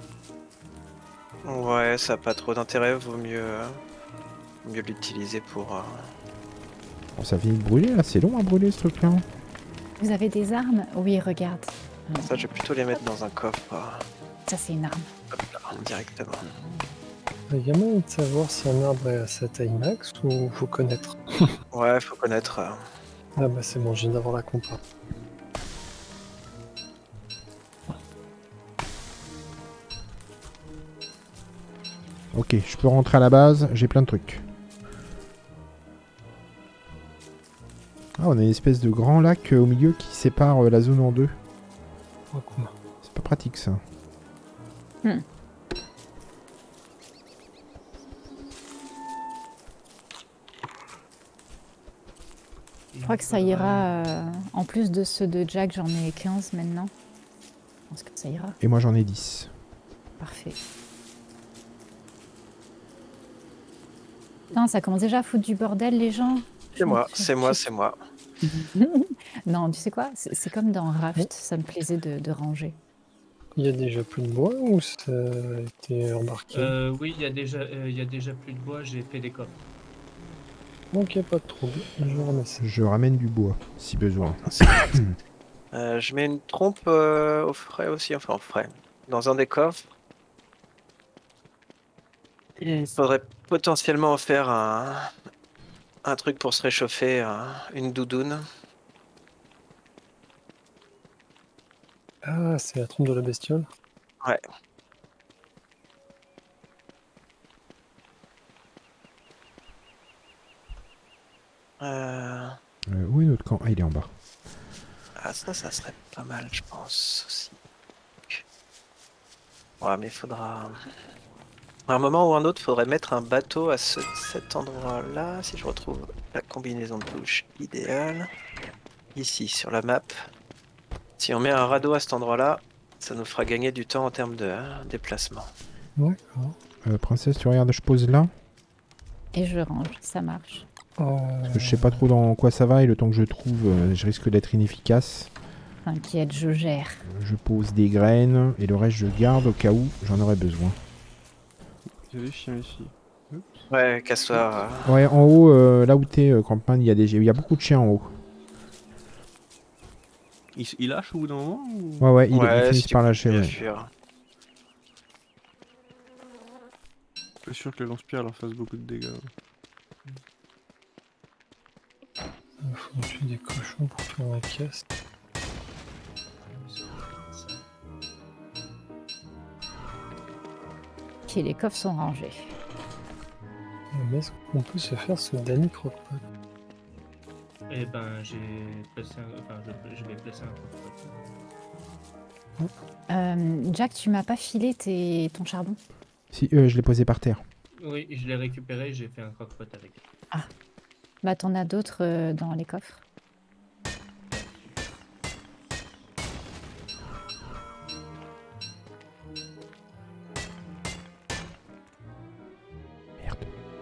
Speaker 4: Ouais, ça a pas trop d'intérêt, vaut mieux, euh, mieux l'utiliser pour... euh,
Speaker 1: Bon, ça finit de brûler là, c'est long à brûler ce truc là.
Speaker 3: Vous avez des armes? Oui, regarde. Euh,
Speaker 4: Ça, je vais plutôt les mettre dans un coffre, euh,
Speaker 3: Ça, c'est une arme.
Speaker 4: hop là, directement.
Speaker 2: Il y a moyen de savoir si un arbre est à sa taille max ou faut connaître.
Speaker 4: Ouais, faut connaître... euh,
Speaker 2: Ah bah c'est bon, je viens d'avoir la compa.
Speaker 1: Ok, je peux rentrer à la base, j'ai plein de trucs. Ah, on a une espèce de grand lac euh, au milieu qui sépare euh, la zone en deux.
Speaker 2: Oh, cool.
Speaker 1: C'est pas pratique ça.
Speaker 3: Hmm. Je crois que ça ira. euh, en plus de ceux de Jack, j'en ai quinze maintenant. Je pense que ça ira.
Speaker 1: Et moi j'en ai dix.
Speaker 3: Parfait. Putain, ça commence déjà à foutre du bordel, les gens.
Speaker 4: C'est moi, c'est moi, c'est moi.
Speaker 3: Non, tu sais quoi? C'est c'est comme dans Raft, ça me plaisait de, de ranger.
Speaker 2: Il y a déjà plus de bois ou ça a été embarqué?
Speaker 5: Euh, oui, il y, a déjà, euh, il y a déjà plus de bois, j'ai fait des coffres.
Speaker 2: Ok, pas de trouble. Je vous remercie.
Speaker 1: Je ramène du bois si besoin.
Speaker 4: Euh, je mets une trompe euh, au frais aussi, enfin au frais, dans un des coffres. Et il faudrait potentiellement en faire un, un truc pour se réchauffer, un- une doudoune.
Speaker 2: Ah, c'est la trompe de la bestiole.
Speaker 4: Ouais. Euh,
Speaker 1: Euh, où est notre camp? Ah, il est en bas.
Speaker 4: Ah, ça, ça serait pas mal, je pense aussi. Ouais, mais il faudra. À un moment ou un autre, il faudrait mettre un bateau à ce- cet endroit-là, si je retrouve la combinaison de touches idéale. Ici, sur la map. Si on met un radeau à cet endroit-là, ça nous fera gagner du temps en termes de hein, déplacement.
Speaker 2: D'accord.
Speaker 1: Euh, princesse, tu regardes, je pose là.
Speaker 3: Et je range, ça marche.
Speaker 2: Euh,
Speaker 1: Parce que je sais pas trop dans quoi ça va et le temps que je trouve, euh, je risque d'être inefficace.
Speaker 3: T'inquiète, je gère.
Speaker 1: Je pose des graines et le reste je garde au cas où j'en aurais besoin.
Speaker 6: Il y a des chiens ici.
Speaker 4: Ouais, casse-toi. euh,
Speaker 1: Ouais, en haut, euh, là où t'es, euh, campagne, il y, a des... il y a beaucoup de chiens en haut.
Speaker 6: Il, il lâche au bout d'un moment ou...
Speaker 1: Ouais, ouais, ils, ils
Speaker 4: Ouais,
Speaker 1: finissent
Speaker 4: si tu
Speaker 1: par
Speaker 4: peux
Speaker 1: lâcher.
Speaker 4: bien
Speaker 1: Ouais.
Speaker 4: fuir.
Speaker 6: Pas sûr que le lance-pierre leur fasse beaucoup de dégâts.
Speaker 2: il faut tuer des cochons pour faire la caisse.
Speaker 3: Ok, les coffres sont rangés.
Speaker 2: Mais est-ce qu'on peut se faire ce Danny Crockpot?
Speaker 5: Eh ben, j'ai placé un... Enfin, je, je vais placer un coffre.
Speaker 3: Euh, Jack, tu m'as pas filé tes... ton charbon?
Speaker 1: Si, euh, je l'ai posé par terre.
Speaker 5: Oui, je l'ai récupéré, j'ai fait un croque-pot avec.
Speaker 3: Bah, t'en as d'autres euh, dans les coffres.
Speaker 1: Merde.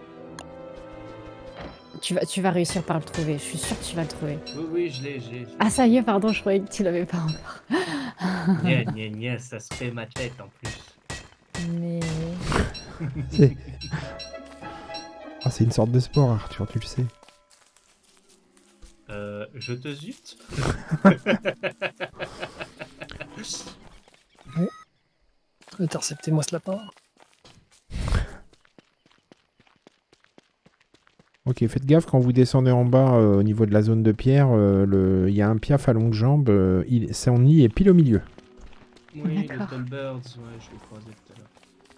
Speaker 3: Tu vas, tu vas réussir par le trouver, je suis sûre que tu vas le trouver.
Speaker 5: Oui, oui, je l'ai, je l'ai. je l'ai.
Speaker 3: Ah, ça y est, pardon, je croyais que tu l'avais pas encore.
Speaker 5: Nia, nia, nia, ça se fait ma tête en plus.
Speaker 3: Mais.
Speaker 1: C'est ah, c'est une sorte de sport, Arthur, tu le sais.
Speaker 5: Euh, je te zute.
Speaker 2: Interceptez-moi ce lapin.
Speaker 1: Ok, faites gaffe quand vous descendez en bas euh, au niveau de la zone de pierre, euh, le... il y a un piaf à longue jambe, euh, il... son nid est pile au milieu.
Speaker 5: Oui, le
Speaker 3: D'accord.
Speaker 5: Tonbirds, ouais, je l'ai croisé tout à l'heure.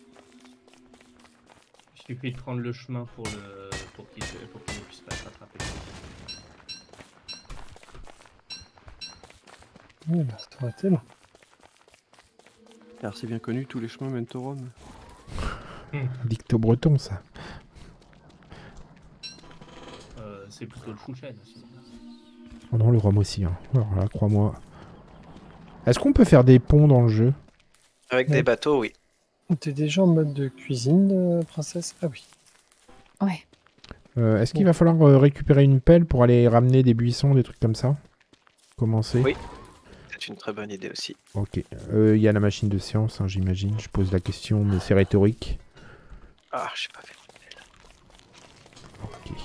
Speaker 5: Il suffit de prendre le chemin pour le pour qu'il pour qu'il ne puisse pas se rattraper.
Speaker 2: Oui, bah, ça aurait été long.
Speaker 6: Alors c'est bien connu, tous les chemins mènent au Rhum.
Speaker 1: Dicto breton, ça.
Speaker 5: Euh, c'est plutôt le Chouchen aussi.
Speaker 1: Oh non, le rhum aussi. Hein. Alors là, crois-moi. Est-ce qu'on peut faire des ponts dans le jeu?
Speaker 4: Avec
Speaker 2: Ouais.
Speaker 4: des bateaux, oui.
Speaker 2: T'es déjà en mode de cuisine, euh, princesse? Ah oui.
Speaker 3: Ouais.
Speaker 1: euh, Est-ce qu'il va falloir euh, récupérer une pelle pour aller ramener des buissons, des trucs comme ça? Commencer?
Speaker 4: Oui. C'est une très bonne idée aussi.
Speaker 1: Ok. Euh, Il y a la machine de science, hein, j'imagine. Je pose la question, mais c'est rhétorique.
Speaker 4: Ah, je sais pas fait.
Speaker 1: Ok.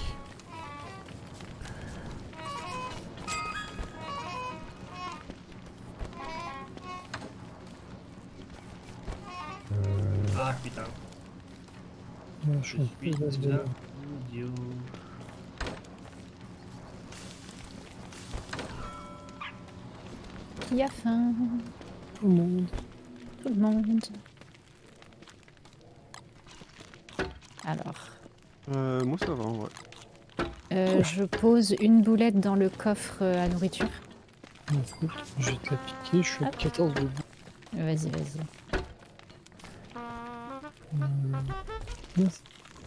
Speaker 5: Ah putain,
Speaker 2: Ouais,
Speaker 5: je
Speaker 2: je suis un
Speaker 5: suis
Speaker 2: peu basse de...
Speaker 5: un idiot.
Speaker 3: Qui a faim?
Speaker 2: Tout le monde.
Speaker 3: Tout le monde. Alors.
Speaker 6: Euh, moi ça va en vrai.
Speaker 3: Euh, je pose une boulette dans le coffre euh, à nourriture.
Speaker 2: Écoute, je vais te la piquer, je suis à
Speaker 3: Hop.
Speaker 2: quatorze de bout.
Speaker 3: Euh, Vas-y, vas-y.
Speaker 2: Hum, mince.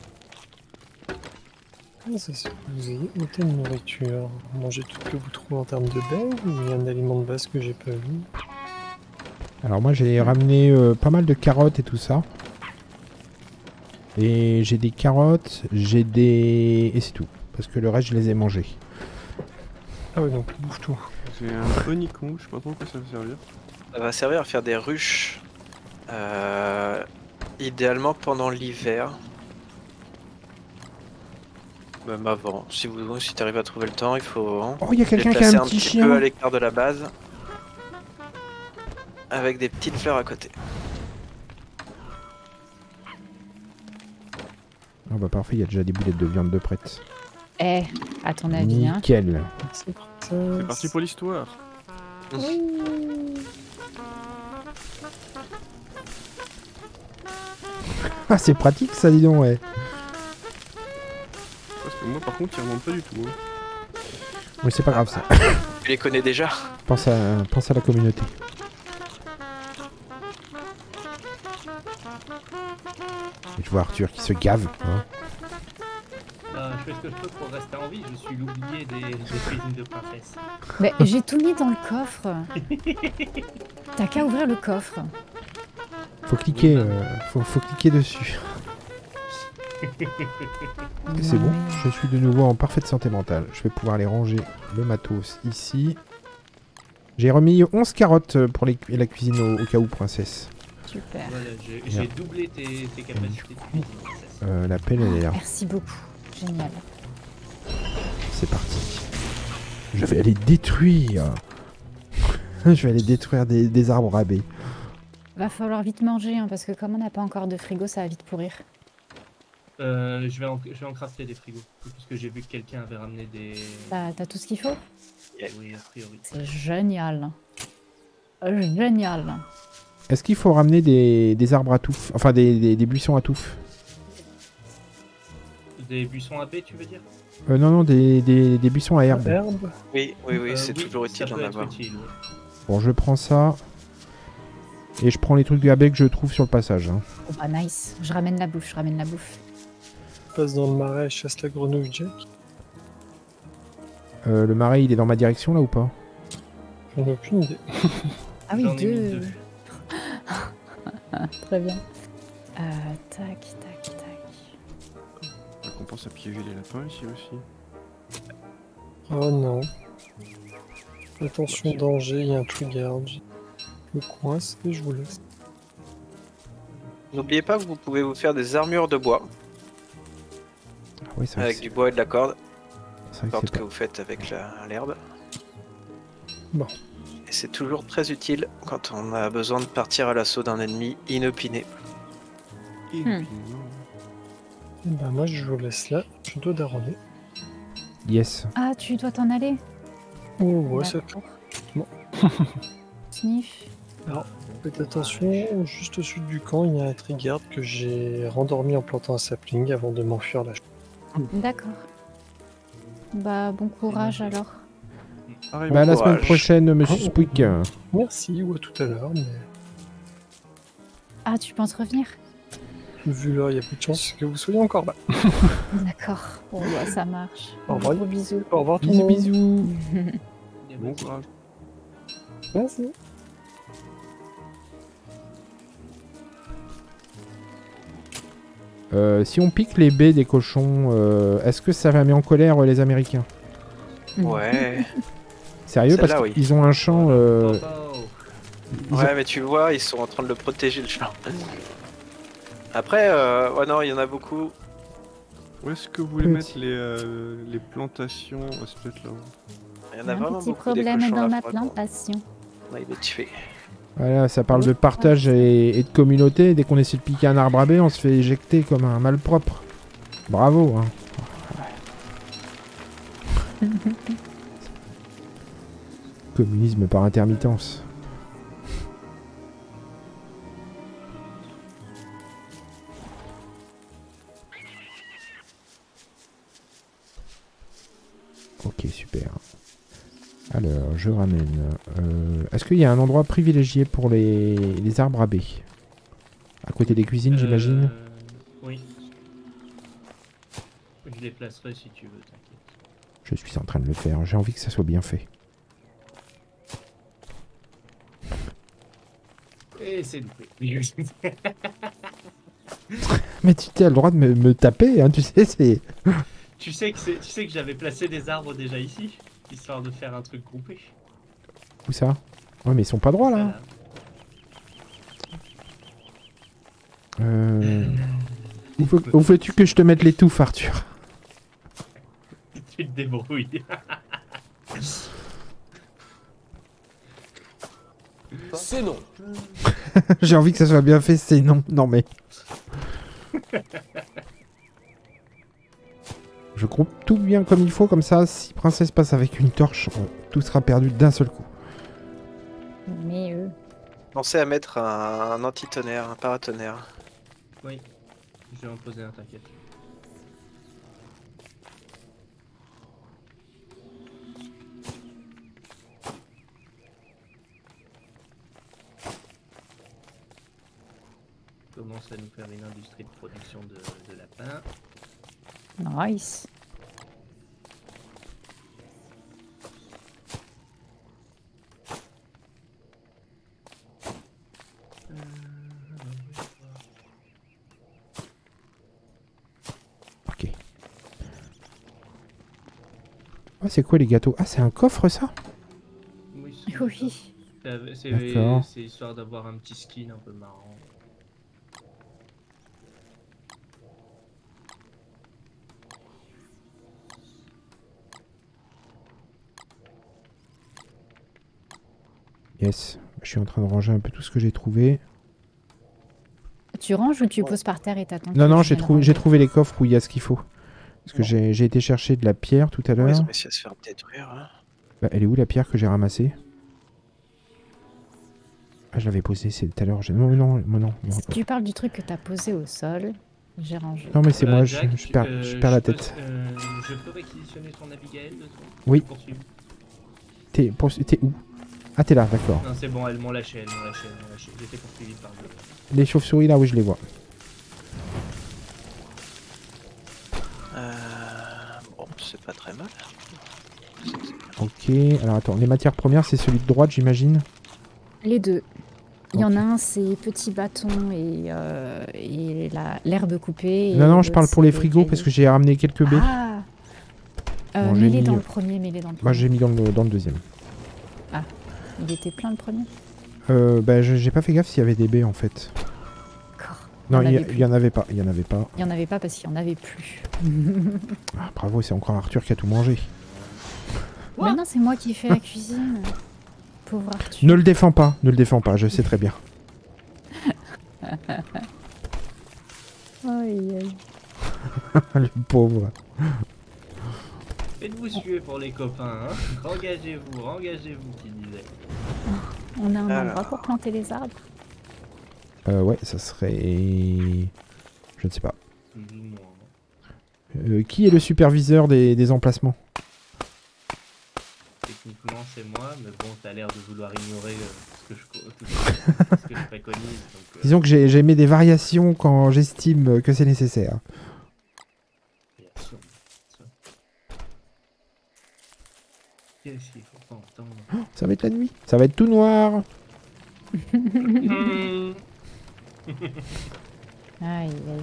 Speaker 2: Comment ça se fait que vous ayez autant de nourriture? Mangez tout ce que vous trouvez en termes de baie ou il y a un aliment de base que j'ai pas vu?
Speaker 1: Alors moi j'ai ramené euh, pas mal de carottes et tout ça. Et j'ai des carottes, j'ai des... Et c'est tout. Parce que le reste je les ai mangés.
Speaker 2: Ah ouais, donc il bouffe tout.
Speaker 6: J'ai un honeycomb, je sais pas trop à quoi ça va servir.
Speaker 4: Ça va servir à faire des ruches. Euh, idéalement pendant l'hiver. Même avant. Si vous si t'arrives à trouver le temps, il faut hein,
Speaker 1: Oh, il y a
Speaker 4: les
Speaker 1: quelqu'un qui a
Speaker 4: placer
Speaker 1: un
Speaker 4: un
Speaker 1: petit
Speaker 4: petit peu à
Speaker 1: chien.
Speaker 4: l'écart de la base. Avec des petites fleurs à côté.
Speaker 1: Oh bah parfait, il y a déjà des boulettes de viande de prête.
Speaker 3: Eh, à ton avis, hein.
Speaker 1: Nickel.
Speaker 2: C'est
Speaker 6: C'est parti pour l'histoire.
Speaker 3: Oui.
Speaker 1: Ah c'est pratique ça dis donc ouais.
Speaker 6: Parce que moi par contre il remonte pas du tout. Hein.
Speaker 1: Oui c'est pas grave ça.
Speaker 4: Tu les connais déjà?
Speaker 1: Pense à, pense à la communauté. Et je vois Arthur qui se gave. Hein.
Speaker 5: Euh, je fais ce que je peux pour rester en vie, je suis l'oublié des, des cuisines de princesse.
Speaker 3: Mais j'ai tout mis dans le coffre. T'as qu'à ouvrir le coffre.
Speaker 1: Faut cliquer, euh, faut, faut cliquer dessus. Et c'est bon, je suis de nouveau en parfaite santé mentale. Je vais pouvoir aller ranger le matos ici. J'ai remis onze carottes pour les, la cuisine au, au cas où, princesse.
Speaker 3: Super.
Speaker 5: Voilà, j'ai j'ai doublé tes, tes capacités de cuisine, princesse.
Speaker 1: Euh, la pelle, elle est là.
Speaker 3: Merci beaucoup. Génial.
Speaker 1: C'est parti. Je vais aller détruire. Je vais aller détruire des, des arbres à baies.
Speaker 3: Va falloir vite manger, hein, parce que comme on n'a pas encore de frigo, ça va vite pourrir.
Speaker 5: Euh, je, vais en, je vais en crafter des frigos, puisque j'ai vu que quelqu'un avait ramené des...
Speaker 3: T'as t'as tout ce qu'il faut?
Speaker 5: Oui, a priori.
Speaker 3: C'est génial. Génial.
Speaker 1: Est-ce qu'il faut ramener des, des arbres à touffe? Enfin, des, des, des buissons à touffe?
Speaker 5: Des buissons à baies, tu veux dire?
Speaker 1: euh, Non, non, des, des, des buissons à herbe.
Speaker 2: Herbe.
Speaker 4: Oui, oui, oui,
Speaker 5: Euh,
Speaker 4: c'est toujours
Speaker 5: ça
Speaker 4: utile d'en
Speaker 5: peut être
Speaker 4: avoir.
Speaker 5: utile, ouais.
Speaker 1: Bon, je prends ça. Et je prends les trucs à baies que je trouve sur le passage. Hein.
Speaker 3: Oh, bah nice. Je ramène la bouffe, je ramène la bouffe.
Speaker 2: Passe dans le marais, chasse la grenouille Jack.
Speaker 1: Euh, le marais, il est dans ma direction là ou pas?
Speaker 2: J'en ai aucune idée.
Speaker 3: Ah oui,
Speaker 5: J'en ai mis
Speaker 3: deux.
Speaker 5: deux.
Speaker 3: Très bien. Euh, tac, tac, tac.
Speaker 6: On pense à piéger les lapins ici aussi.
Speaker 2: Oh non. Attention, danger, il y a un trigger. Je me coince et je vous laisse.
Speaker 4: N'oubliez pas que vous pouvez vous faire des armures de bois
Speaker 1: Ah oui, c'est vrai
Speaker 4: avec
Speaker 1: que
Speaker 4: du
Speaker 1: c'est-
Speaker 4: bois et de la corde,
Speaker 1: c'est vrai que
Speaker 4: corde
Speaker 1: c'est
Speaker 4: que
Speaker 1: pas...
Speaker 4: vous faites avec la- l'herbe.
Speaker 2: Bon.
Speaker 4: Et c'est toujours très utile quand on a besoin de partir à l'assaut d'un ennemi inopiné.
Speaker 6: Et
Speaker 3: Hmm.
Speaker 6: puis,
Speaker 2: Et ben moi je vous laisse là, je dois daronner.
Speaker 1: Yes.
Speaker 3: Ah, tu dois t'en aller?
Speaker 2: Oh ouais, ça
Speaker 3: D'accord.
Speaker 2: Bon.
Speaker 3: Sniff.
Speaker 2: Alors, faites attention, juste au sud du camp, il y a un trigger que j'ai rendormi en plantant un sapling avant de m'enfuir là.
Speaker 3: D'accord. Bah, bon courage alors.
Speaker 6: pareil,
Speaker 1: Bah, à la
Speaker 4: courage.
Speaker 1: semaine prochaine, monsieur Spook.
Speaker 2: Merci, ou à tout à l'heure, mais
Speaker 3: Ah, tu penses revenir?
Speaker 2: vu là, il y a peu de chances que vous soyez encore là.
Speaker 3: D'accord. Bon, bah, ça marche.
Speaker 2: Au revoir.
Speaker 3: Gros bisous.
Speaker 2: Au revoir tout le
Speaker 1: Bisous,
Speaker 2: monde.
Speaker 1: bisous.
Speaker 6: bon courage.
Speaker 2: Merci.
Speaker 1: Euh, si on pique les baies des cochons, euh, est-ce que ça va mettre en colère euh, les Américains?
Speaker 4: Ouais.
Speaker 1: Sérieux? Parce
Speaker 4: Celle-là, oui.
Speaker 1: qu'ils ont un champ... euh,
Speaker 5: Oh, oh.
Speaker 1: ils ont-
Speaker 4: Ouais, mais tu vois, ils sont en train de le protéger le champ. Après, euh, ouais, non, il y en a beaucoup.
Speaker 6: Où est-ce que vous voulez
Speaker 1: Petit.
Speaker 6: mettre les, euh, les plantations? Ah, c'est peut-être là.
Speaker 4: Il y en
Speaker 3: Il y
Speaker 4: a
Speaker 3: a un
Speaker 4: vraiment
Speaker 3: petit
Speaker 4: beaucoup des
Speaker 3: problème
Speaker 4: cochons
Speaker 3: dans
Speaker 4: là,
Speaker 3: ma
Speaker 4: faudrait qu'on
Speaker 3: plantation.
Speaker 4: aille les tuer.
Speaker 1: Voilà, ça parle de partage et, et de communauté. Dès qu'on essaie de piquer un arbre à baies, on se fait éjecter comme un malpropre. Bravo, hein. Communisme par intermittence. Alors, je ramène. Euh, Est-ce qu'il y a un endroit privilégié pour les, les arbres à baies? À côté des cuisines, j'imagine.
Speaker 5: Euh, Oui. Je les placerai si tu veux, t'inquiète.
Speaker 1: Je suis en train de le faire. J'ai envie que ça soit bien fait.
Speaker 5: Et c'est loupé.
Speaker 1: Mais tu t'as le droit de me, me taper, hein, tu sais, c'est...
Speaker 5: tu sais que c'est- tu sais que j'avais placé des arbres déjà ici, histoire de faire un truc groupé.
Speaker 1: Où ça? Ouais, mais ils sont pas droits, là.
Speaker 5: Voilà.
Speaker 1: Euh... Où, veux- où veux-tu que je te mette les touffes, Arthur?
Speaker 5: Tu te débrouilles.
Speaker 7: C'est non.
Speaker 1: J'ai envie que ça soit bien fait, c'est non. Non, mais... Je groupe tout bien comme il faut, comme ça, si Princesse passe avec une torche, on- tout sera perdu d'un seul coup.
Speaker 3: Mais euh,
Speaker 4: Pensez à mettre un, un anti-tonnerre, un paratonnerre.
Speaker 5: Oui, je vais en poser un, t'inquiète. Commence à nous faire une industrie de production de, de lapins.
Speaker 3: nice.
Speaker 1: Ok. Ah, c'est quoi les gâteaux? Ah, c'est un coffre, ça?
Speaker 5: Oui, c'est-
Speaker 3: Oui.
Speaker 5: c'est- c'est
Speaker 1: D'accord.
Speaker 5: c'est histoire d'avoir un petit skin un peu marrant.
Speaker 1: Yes. Je suis en train de ranger un peu tout ce que j'ai trouvé.
Speaker 3: Tu ranges ou tu poses par terre et t'attends
Speaker 1: Non,
Speaker 3: que
Speaker 1: non,
Speaker 3: je
Speaker 1: j'ai
Speaker 3: vienne
Speaker 1: trouvé, j'ai
Speaker 3: ranger
Speaker 1: trouvé les coffres où il y a ce qu'il faut. Parce que
Speaker 3: Bon.
Speaker 1: j'ai j'ai été chercher de la pierre tout à
Speaker 4: Ouais,
Speaker 1: l'heure.
Speaker 4: ils ont réussi à se faire détruire. Hein.
Speaker 1: Bah, elle est où la pierre que j'ai ramassée? Ah, je l'avais posée, c'est tout à l'heure. j'ai- Non, non, non, non. Non,
Speaker 3: Si tu parles du truc que t'as posé au sol, j'ai rangé.
Speaker 1: Non, mais c'est
Speaker 5: Euh,
Speaker 1: moi, je,
Speaker 5: Jack,
Speaker 1: je perds,
Speaker 5: euh,
Speaker 1: je perds la
Speaker 5: peux-
Speaker 1: tête.
Speaker 5: euh, je peux réquisitionner ton Abigail de toi
Speaker 1: Oui.
Speaker 5: Poursuivre.
Speaker 1: T'es pour- t'es où? Ah, t'es là, d'accord.
Speaker 5: Non, c'est bon, elles m'ont lâché, elles m'ont lâché, elles m'ont lâché. J'étais poursuivi par le...
Speaker 1: Les chauves-souris, là, oui, je les vois.
Speaker 4: Euh, bon, c'est pas très mal.
Speaker 1: Ok, alors attends, les matières premières, c'est celui de droite, j'imagine?
Speaker 3: Les deux. Il y en
Speaker 1: Ok.
Speaker 3: a un, c'est petits bâtons et, euh, et la- l'herbe coupée. et
Speaker 1: Non, non, je
Speaker 3: l'autre,
Speaker 1: parle pour
Speaker 3: c'est
Speaker 1: les
Speaker 3: des
Speaker 1: frigos parce
Speaker 3: cailloux.
Speaker 1: que j'ai ramené quelques baies.
Speaker 3: Ah euh,
Speaker 1: Bon, j'ai
Speaker 3: Mets-les
Speaker 1: mis,
Speaker 3: dans
Speaker 1: euh,
Speaker 3: le premier, mets-les dans le
Speaker 1: Moi,
Speaker 3: premier.
Speaker 1: j'ai mis dans le, dans le deuxième.
Speaker 3: Il était plein le premier.
Speaker 1: Euh, bah, je- j'ai pas fait gaffe s'il y avait des baies en fait.
Speaker 3: D'accord.
Speaker 1: Non,
Speaker 3: Il y en
Speaker 1: il y,
Speaker 3: avait
Speaker 1: il
Speaker 3: plus.
Speaker 1: y en avait pas, il y en avait pas.
Speaker 3: Il n'y en avait pas parce qu'il n'y en avait plus.
Speaker 1: Ah, bravo, c'est encore Arthur qui a tout mangé.
Speaker 3: Mais non, c'est moi qui ai fait la cuisine. Pauvre Arthur.
Speaker 1: Ne le défends pas, ne le défends pas, je sais très bien.
Speaker 3: Aïe, aïe.
Speaker 1: Le pauvre.
Speaker 5: Faites-vous suer pour les copains, hein. Rengagez-vous, rengagez-vous, qui disait.
Speaker 3: On a un
Speaker 4: Alors.
Speaker 3: endroit pour planter les arbres.
Speaker 1: Euh, ouais, ça serait... Je ne sais pas.
Speaker 5: Plus ou moins.
Speaker 1: Euh, qui est le superviseur des, des emplacements?
Speaker 5: Techniquement, c'est moi, mais bon, t'as l'air de vouloir ignorer euh, ce, que je, tout ce, ce que je préconise. Donc, euh,
Speaker 1: Disons que j'ai j'ai mis des variations quand j'estime que c'est nécessaire.
Speaker 5: bien sûr, bien sûr. Qu'est-ce qu'il faut pas entendre?
Speaker 1: Ça va être la nuit. Ça va être tout noir.
Speaker 5: Hmm.
Speaker 3: Aïe, aïe.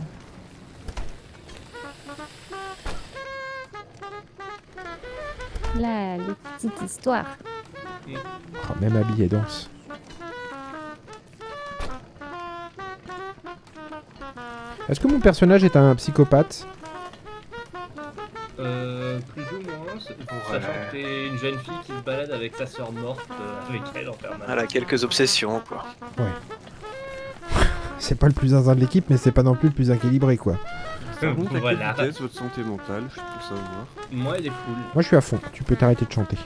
Speaker 3: Là, les petites histoires.
Speaker 1: Oh, même habillé danse. Est-ce que mon personnage est un psychopathe?
Speaker 5: Euh, plus ou moins, c'est- sachant que t'es une jeune fille qui se balade avec sa sœur morte euh, avec elle en permanence.
Speaker 4: Voilà, quelques obsessions, quoi.
Speaker 1: C'est pas le plus zinzin de l'équipe, mais c'est pas non plus le plus équilibré, quoi.
Speaker 6: Ça remonte à
Speaker 5: Voilà.
Speaker 6: quelle vitesse votre santé mentale, juste pour savoir.
Speaker 5: Moi, elle est full.
Speaker 1: Moi, je suis à fond. Tu peux t'arrêter de chanter.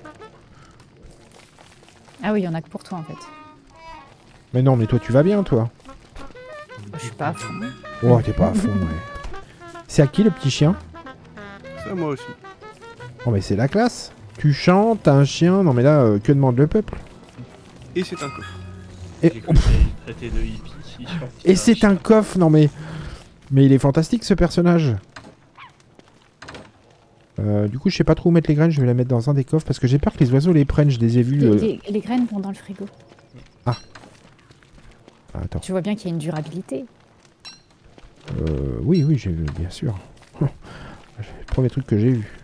Speaker 3: Ah oui, il y en a que pour toi en fait.
Speaker 1: Mais non, mais toi, tu vas bien, toi.
Speaker 3: Je suis pas à fond.
Speaker 1: Oh, t'es pas à fond, ouais. C'est à qui, le petit chien?
Speaker 6: Ça, moi aussi.
Speaker 1: Oh, mais c'est la classe. Tu chantes, t'as un chien. Non mais là, euh, que demande le peuple?
Speaker 6: Et c'est un coffre.
Speaker 1: Et,
Speaker 5: J'ai cru que t'allais le traiter de hippie. si je pense qu'il
Speaker 1: et
Speaker 5: a
Speaker 1: c'est un
Speaker 5: chien.
Speaker 1: coffre. Non mais... Mais il est fantastique ce personnage. Euh, du coup, je sais pas trop où mettre les graines. Je vais la mettre dans un des coffres parce que j'ai peur que les oiseaux les prennent. Je les ai vus.
Speaker 3: Les,
Speaker 1: euh,
Speaker 3: les- les graines vont dans le frigo.
Speaker 1: Ah, attends.
Speaker 3: Tu vois bien qu'il y a une durabilité.
Speaker 1: Euh, oui, oui, j'ai bien sûr. C'est le premier truc que j'ai vu.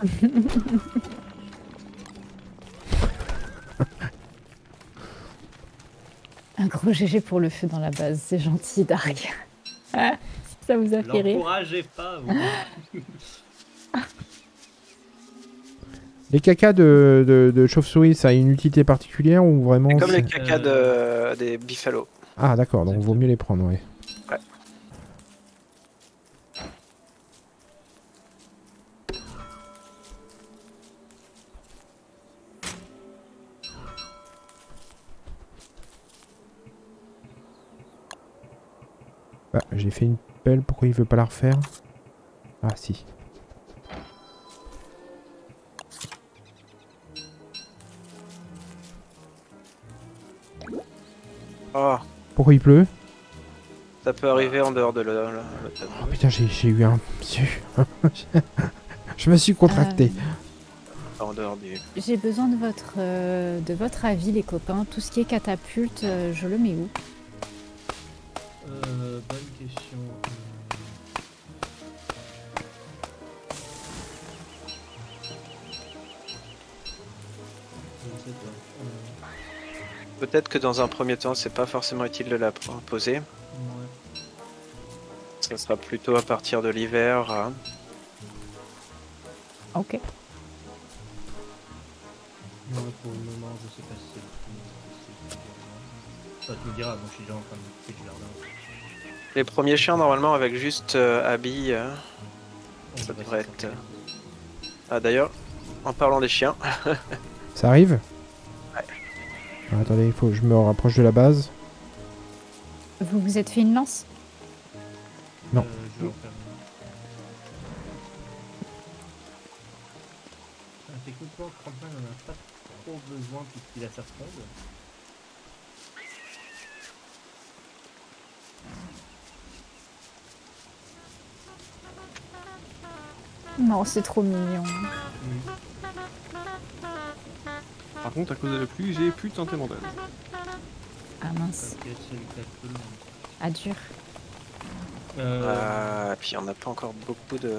Speaker 3: Un gros G G pour le feu dans la base, c'est gentil, Dark. Ah, si ça vous a fait rire.
Speaker 5: L'encouragez pas, vous.
Speaker 1: Les cacas de, de, de chauve-souris, ça a une utilité particulière ou vraiment
Speaker 4: C'est comme les
Speaker 1: c'est-
Speaker 4: cacas de, des buffalo.
Speaker 1: Ah d'accord, donc vaut mieux les prendre, ouais.
Speaker 4: Ouais.
Speaker 1: Bah, j'ai fait une pelle, pourquoi il veut pas la refaire? Ah si.
Speaker 4: Oh,
Speaker 1: Pourquoi il pleut?
Speaker 4: ça peut arriver en dehors de le. le- le-
Speaker 1: Oh putain, j'ai j'ai eu un... Je me suis contracté.
Speaker 4: En dehors du.
Speaker 3: J'ai besoin de votre, euh, de votre avis, les copains. Tout ce qui est catapulte, euh, je le mets où?
Speaker 5: Euh, bonne question. Je ne sais pas. Euh,
Speaker 4: Peut-être que dans un premier temps, c'est pas forcément utile de la poser.
Speaker 5: ouais.
Speaker 4: Ça sera plutôt à partir de l'hiver. hein.
Speaker 3: Ok.
Speaker 5: Non, pour le moment, je sais pas si c'est c'est- Ça tu me diras, moi je suis déjà en train de m'occuper du jardin.
Speaker 4: Les premiers chiens, normalement, avec juste euh, habits, euh,
Speaker 5: On
Speaker 4: ça
Speaker 5: va
Speaker 4: devrait
Speaker 5: s'y
Speaker 4: être.
Speaker 5: sortir.
Speaker 4: Ah, d'ailleurs, en parlant des chiens,
Speaker 1: Ça arrive?
Speaker 4: Ouais.
Speaker 1: Ah, attendez, il faut que je me rapproche de la base.
Speaker 3: Vous vous êtes fait une lance?
Speaker 1: Non.
Speaker 5: Euh, je vais en faire une. Ah, techniquement, Franklin n'en a pas trop besoin puisqu'il a sa fronde.
Speaker 3: Non, c'est trop mignon.
Speaker 6: Par contre, à cause de la pluie, j'ai plus de santé mentale.
Speaker 3: Ah mince,
Speaker 5: T'inquiète, c'est le cas de tout le monde.
Speaker 3: ah dur.
Speaker 5: Euh,
Speaker 4: euh, et puis on n'a pas encore beaucoup de.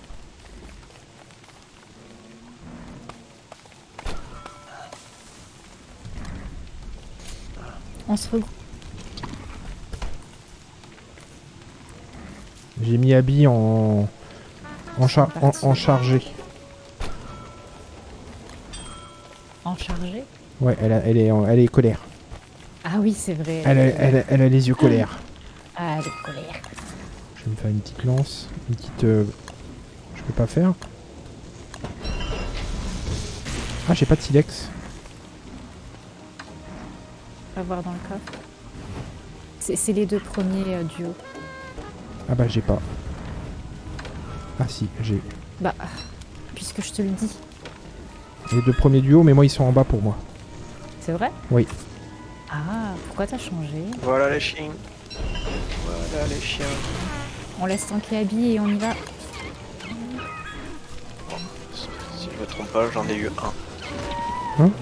Speaker 3: On se regroupe.
Speaker 1: J'ai mis Abby en... En, char- en, en chargé.
Speaker 3: En chargé?
Speaker 1: Ouais, elle, a- elle, est, en- elle est colère.
Speaker 3: Ah oui, c'est vrai.
Speaker 1: Elle a, elle, a- elle a les yeux colère.
Speaker 3: Ah, elle est colère.
Speaker 1: Je vais me faire une petite lance. Une petite... euh, Je peux pas faire. Ah, j'ai pas de silex.
Speaker 3: On va voir dans le coffre. C'est c'est les deux premiers euh, duos.
Speaker 1: Ah bah j'ai pas. Ah si, j'ai
Speaker 3: Bah, puisque je te le dis.
Speaker 1: les deux premiers duos, mais moi ils sont en bas pour moi.
Speaker 3: C'est vrai?
Speaker 1: Oui.
Speaker 3: Ah, pourquoi t'as changé?
Speaker 4: Voilà les chiens. Voilà les chiens.
Speaker 3: On laisse tanker Abby et on y va.
Speaker 4: Si je me trompe pas, j'en ai eu un.
Speaker 1: Hein?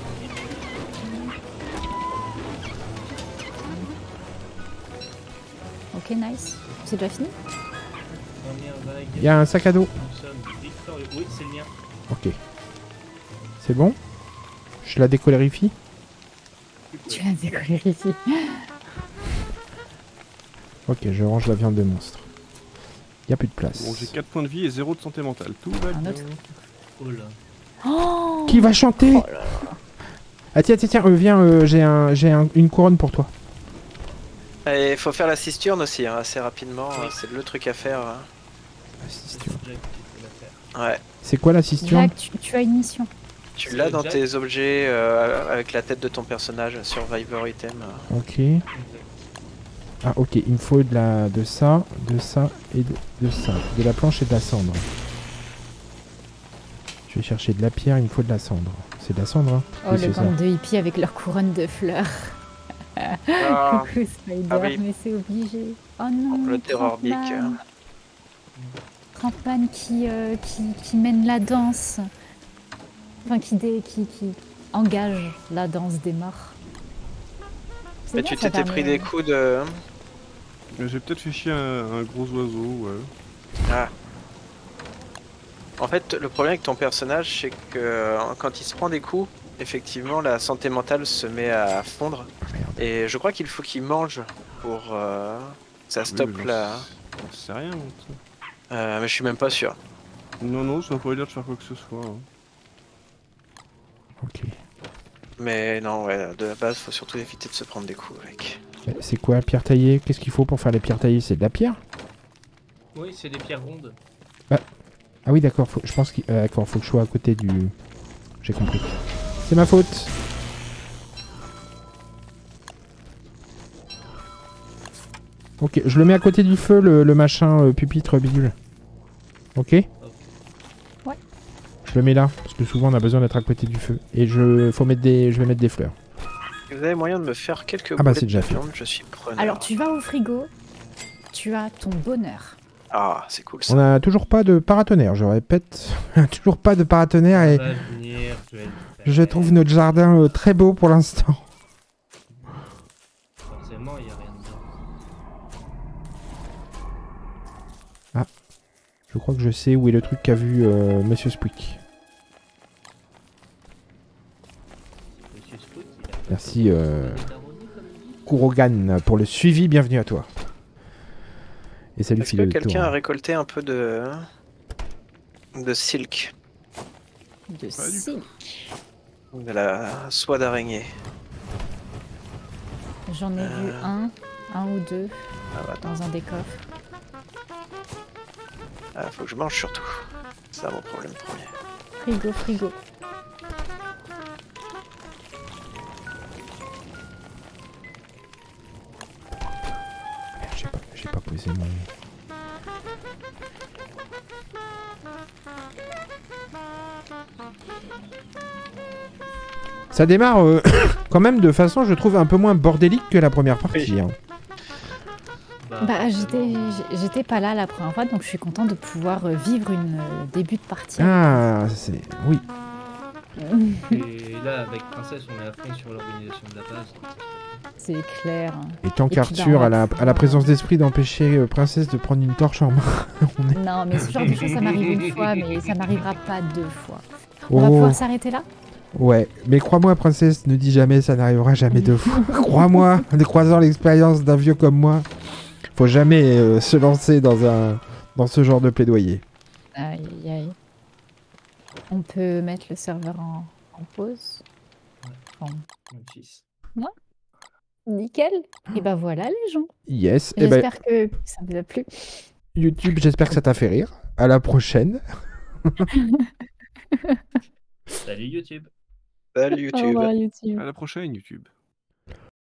Speaker 3: Ok, nice. C'est déjà fini?
Speaker 5: première vague.
Speaker 1: Il y a un sac à dos.
Speaker 5: Nous sommes victorieux. Oui, c'est le mien.
Speaker 1: Ok. C'est bon? Je la décolérifie?
Speaker 3: Tu l'as décollé ici.
Speaker 1: Ok, je range la viande de monstre. Il y a plus de place.
Speaker 6: Bon, j'ai quatre points de vie et zéro de santé mentale. Tout va
Speaker 3: Un
Speaker 6: bien.
Speaker 3: autre.
Speaker 5: Oh là.
Speaker 3: Oh!
Speaker 1: Qui va chanter?
Speaker 3: Oh là là.
Speaker 1: Ah tiens, tiens, tiens, euh, viens, euh, j'ai un, j'ai un- une couronne pour toi.
Speaker 4: Et il faut faire la cisterne aussi, hein, assez rapidement.
Speaker 5: Oui.
Speaker 4: hein, C'est le truc à faire. hein.
Speaker 5: C'est Jack qui peut la faire.
Speaker 4: Ouais.
Speaker 1: C'est quoi la cisterne?
Speaker 3: Jack, tu, tu as une mission.
Speaker 4: Tu
Speaker 5: C'est
Speaker 4: l'as
Speaker 5: le
Speaker 4: dans
Speaker 5: Jack.
Speaker 4: tes objets euh, avec la tête de ton personnage, Survivor Item.
Speaker 1: Ok.
Speaker 5: Exact.
Speaker 1: Ah ok, il me faut de, la, de ça, de ça et de, de ça. De la planche et de la cendre. Je vais chercher de la pierre, il me faut de la cendre. C'est de la cendre, hein?
Speaker 3: Oh,
Speaker 1: Oui,
Speaker 3: le
Speaker 1: c'est ça.
Speaker 3: gang de hippies avec leur couronne de fleurs.
Speaker 4: Ah,
Speaker 3: Coucou Spider,
Speaker 4: Ah oui.
Speaker 3: mais c'est obligé. Oh non,
Speaker 4: le terror big.
Speaker 3: Trampman. Trampman qui, euh, qui, qui mène la danse. Enfin, qui, dé, qui, qui engage la danse des morts. C'est
Speaker 4: Mais
Speaker 3: bien,
Speaker 4: tu
Speaker 3: ça
Speaker 4: t'étais
Speaker 3: permet-
Speaker 4: pris des coups de.
Speaker 6: Mais J'ai peut-être fait chier un, un gros oiseau, ouais.
Speaker 4: Ah. En fait, le problème avec ton personnage, c'est que euh, quand il se prend des coups, effectivement, la santé mentale se met à fondre.
Speaker 1: Merde.
Speaker 4: Et je crois qu'il faut qu'il mange pour euh, ça
Speaker 6: Oui,
Speaker 4: stoppe
Speaker 6: mais j'en
Speaker 4: là.
Speaker 6: sais- J'en sais rien, moi, ça.
Speaker 4: Euh, mais je suis même pas sûr.
Speaker 6: Non, non, ça va pas dire de faire quoi que ce soit. hein.
Speaker 1: Ok.
Speaker 4: Mais non, ouais, de la base, faut surtout éviter de se prendre des coups avec.
Speaker 1: Mais c'est quoi, pierre taillée? Qu'est-ce qu'il faut pour faire les pierres taillées? C'est de la pierre?
Speaker 5: Oui, c'est des pierres rondes.
Speaker 1: Ah oui, d'accord. Faut... Je pense qu'il euh, d'accord, faut que je sois à côté du... J'ai compris. C'est ma faute. Ok, je le mets à côté du feu, le, le machin euh, pupitre bidule. Ok?
Speaker 3: Ouais.
Speaker 1: Je le mets là, parce que souvent on a besoin d'être à côté du feu. Et je, faut mettre des, je vais mettre des fleurs.
Speaker 4: Si vous avez moyen de me faire quelques
Speaker 1: Ah bah,
Speaker 4: boulettes
Speaker 1: c'est déjà
Speaker 4: de
Speaker 1: fait.
Speaker 4: viande, je suis preneur.
Speaker 3: Alors, tu vas au frigo, tu as ton bonheur.
Speaker 4: Ah, c'est cool ça.
Speaker 1: On a toujours pas de paratonnerre, je répète. toujours pas de paratonnerre et
Speaker 5: Va venir, je vais le faire.
Speaker 1: je trouve notre jardin euh, très beau pour l'instant.
Speaker 5: Forcément, il n'y a rien dedans.
Speaker 1: Je crois que je sais où est le truc qu'a vu euh, Monsieur Squick.
Speaker 5: Monsieur Sprout, il a
Speaker 1: Merci euh,
Speaker 5: des taronis, comme il dit.
Speaker 1: Kurogan pour le suivi, bienvenue à toi. Et salut
Speaker 4: Est-ce que
Speaker 1: Philo.
Speaker 4: quelqu'un a récolté un peu de de silk,
Speaker 3: De
Speaker 6: Pas du
Speaker 3: silk.
Speaker 4: de la soie d'araignée?
Speaker 3: J'en ai vu
Speaker 4: Euh.
Speaker 3: un, un ou deux
Speaker 4: Ah bah attends,
Speaker 3: dans un des coffres.
Speaker 4: ah, faut que je mange surtout. C'est ça mon problème premier.
Speaker 3: Frigo, frigo.
Speaker 1: Merde, j'ai pas, j'ai pas posé mon... Ça démarre euh, quand même de façon, je trouve, un peu moins bordélique que la première partie.
Speaker 4: Oui.
Speaker 1: hein.
Speaker 3: Bah, j'étais j'étais pas là la première fois, donc je suis contente de pouvoir euh, vivre une euh, début de partie.
Speaker 1: Ah, c'est... Oui.
Speaker 5: Et là, avec Princesse, on est à fond sur l'organisation de la base.
Speaker 3: C'est clair. hein.
Speaker 1: Et tant
Speaker 3: Et puis,
Speaker 1: qu'Arthur
Speaker 3: bah, on
Speaker 1: a
Speaker 3: va
Speaker 1: la,
Speaker 3: pouvoir-
Speaker 1: a la présence d'esprit d'empêcher euh, Princesse de prendre une torche en main. on est...
Speaker 3: Non, mais ce genre de choses, ça m'arrive une fois, mais ça m'arrivera pas deux fois. On va
Speaker 1: Oh,
Speaker 3: pouvoir s'arrêter là?
Speaker 1: ouais, mais crois-moi, Princesse, ne dis jamais, ça n'arrivera jamais deux fois. Crois-moi, en croisant l'expérience d'un vieux comme moi, faut jamais euh, se lancer dans un dans ce genre de plaidoyer.
Speaker 3: Aïe, aïe, aïe. On peut mettre le serveur en, en pause. Bon.
Speaker 5: Memphis.
Speaker 3: Nickel. Et bah voilà les gens.
Speaker 1: Yes, et ben
Speaker 3: J'espère que ça vous a plu.
Speaker 1: YouTube, j'espère que ça t'a fait rire. À la prochaine.
Speaker 5: Salut YouTube.
Speaker 4: Salut
Speaker 3: Au
Speaker 4: YouTube.
Speaker 3: revoir YouTube.
Speaker 6: À la prochaine, YouTube.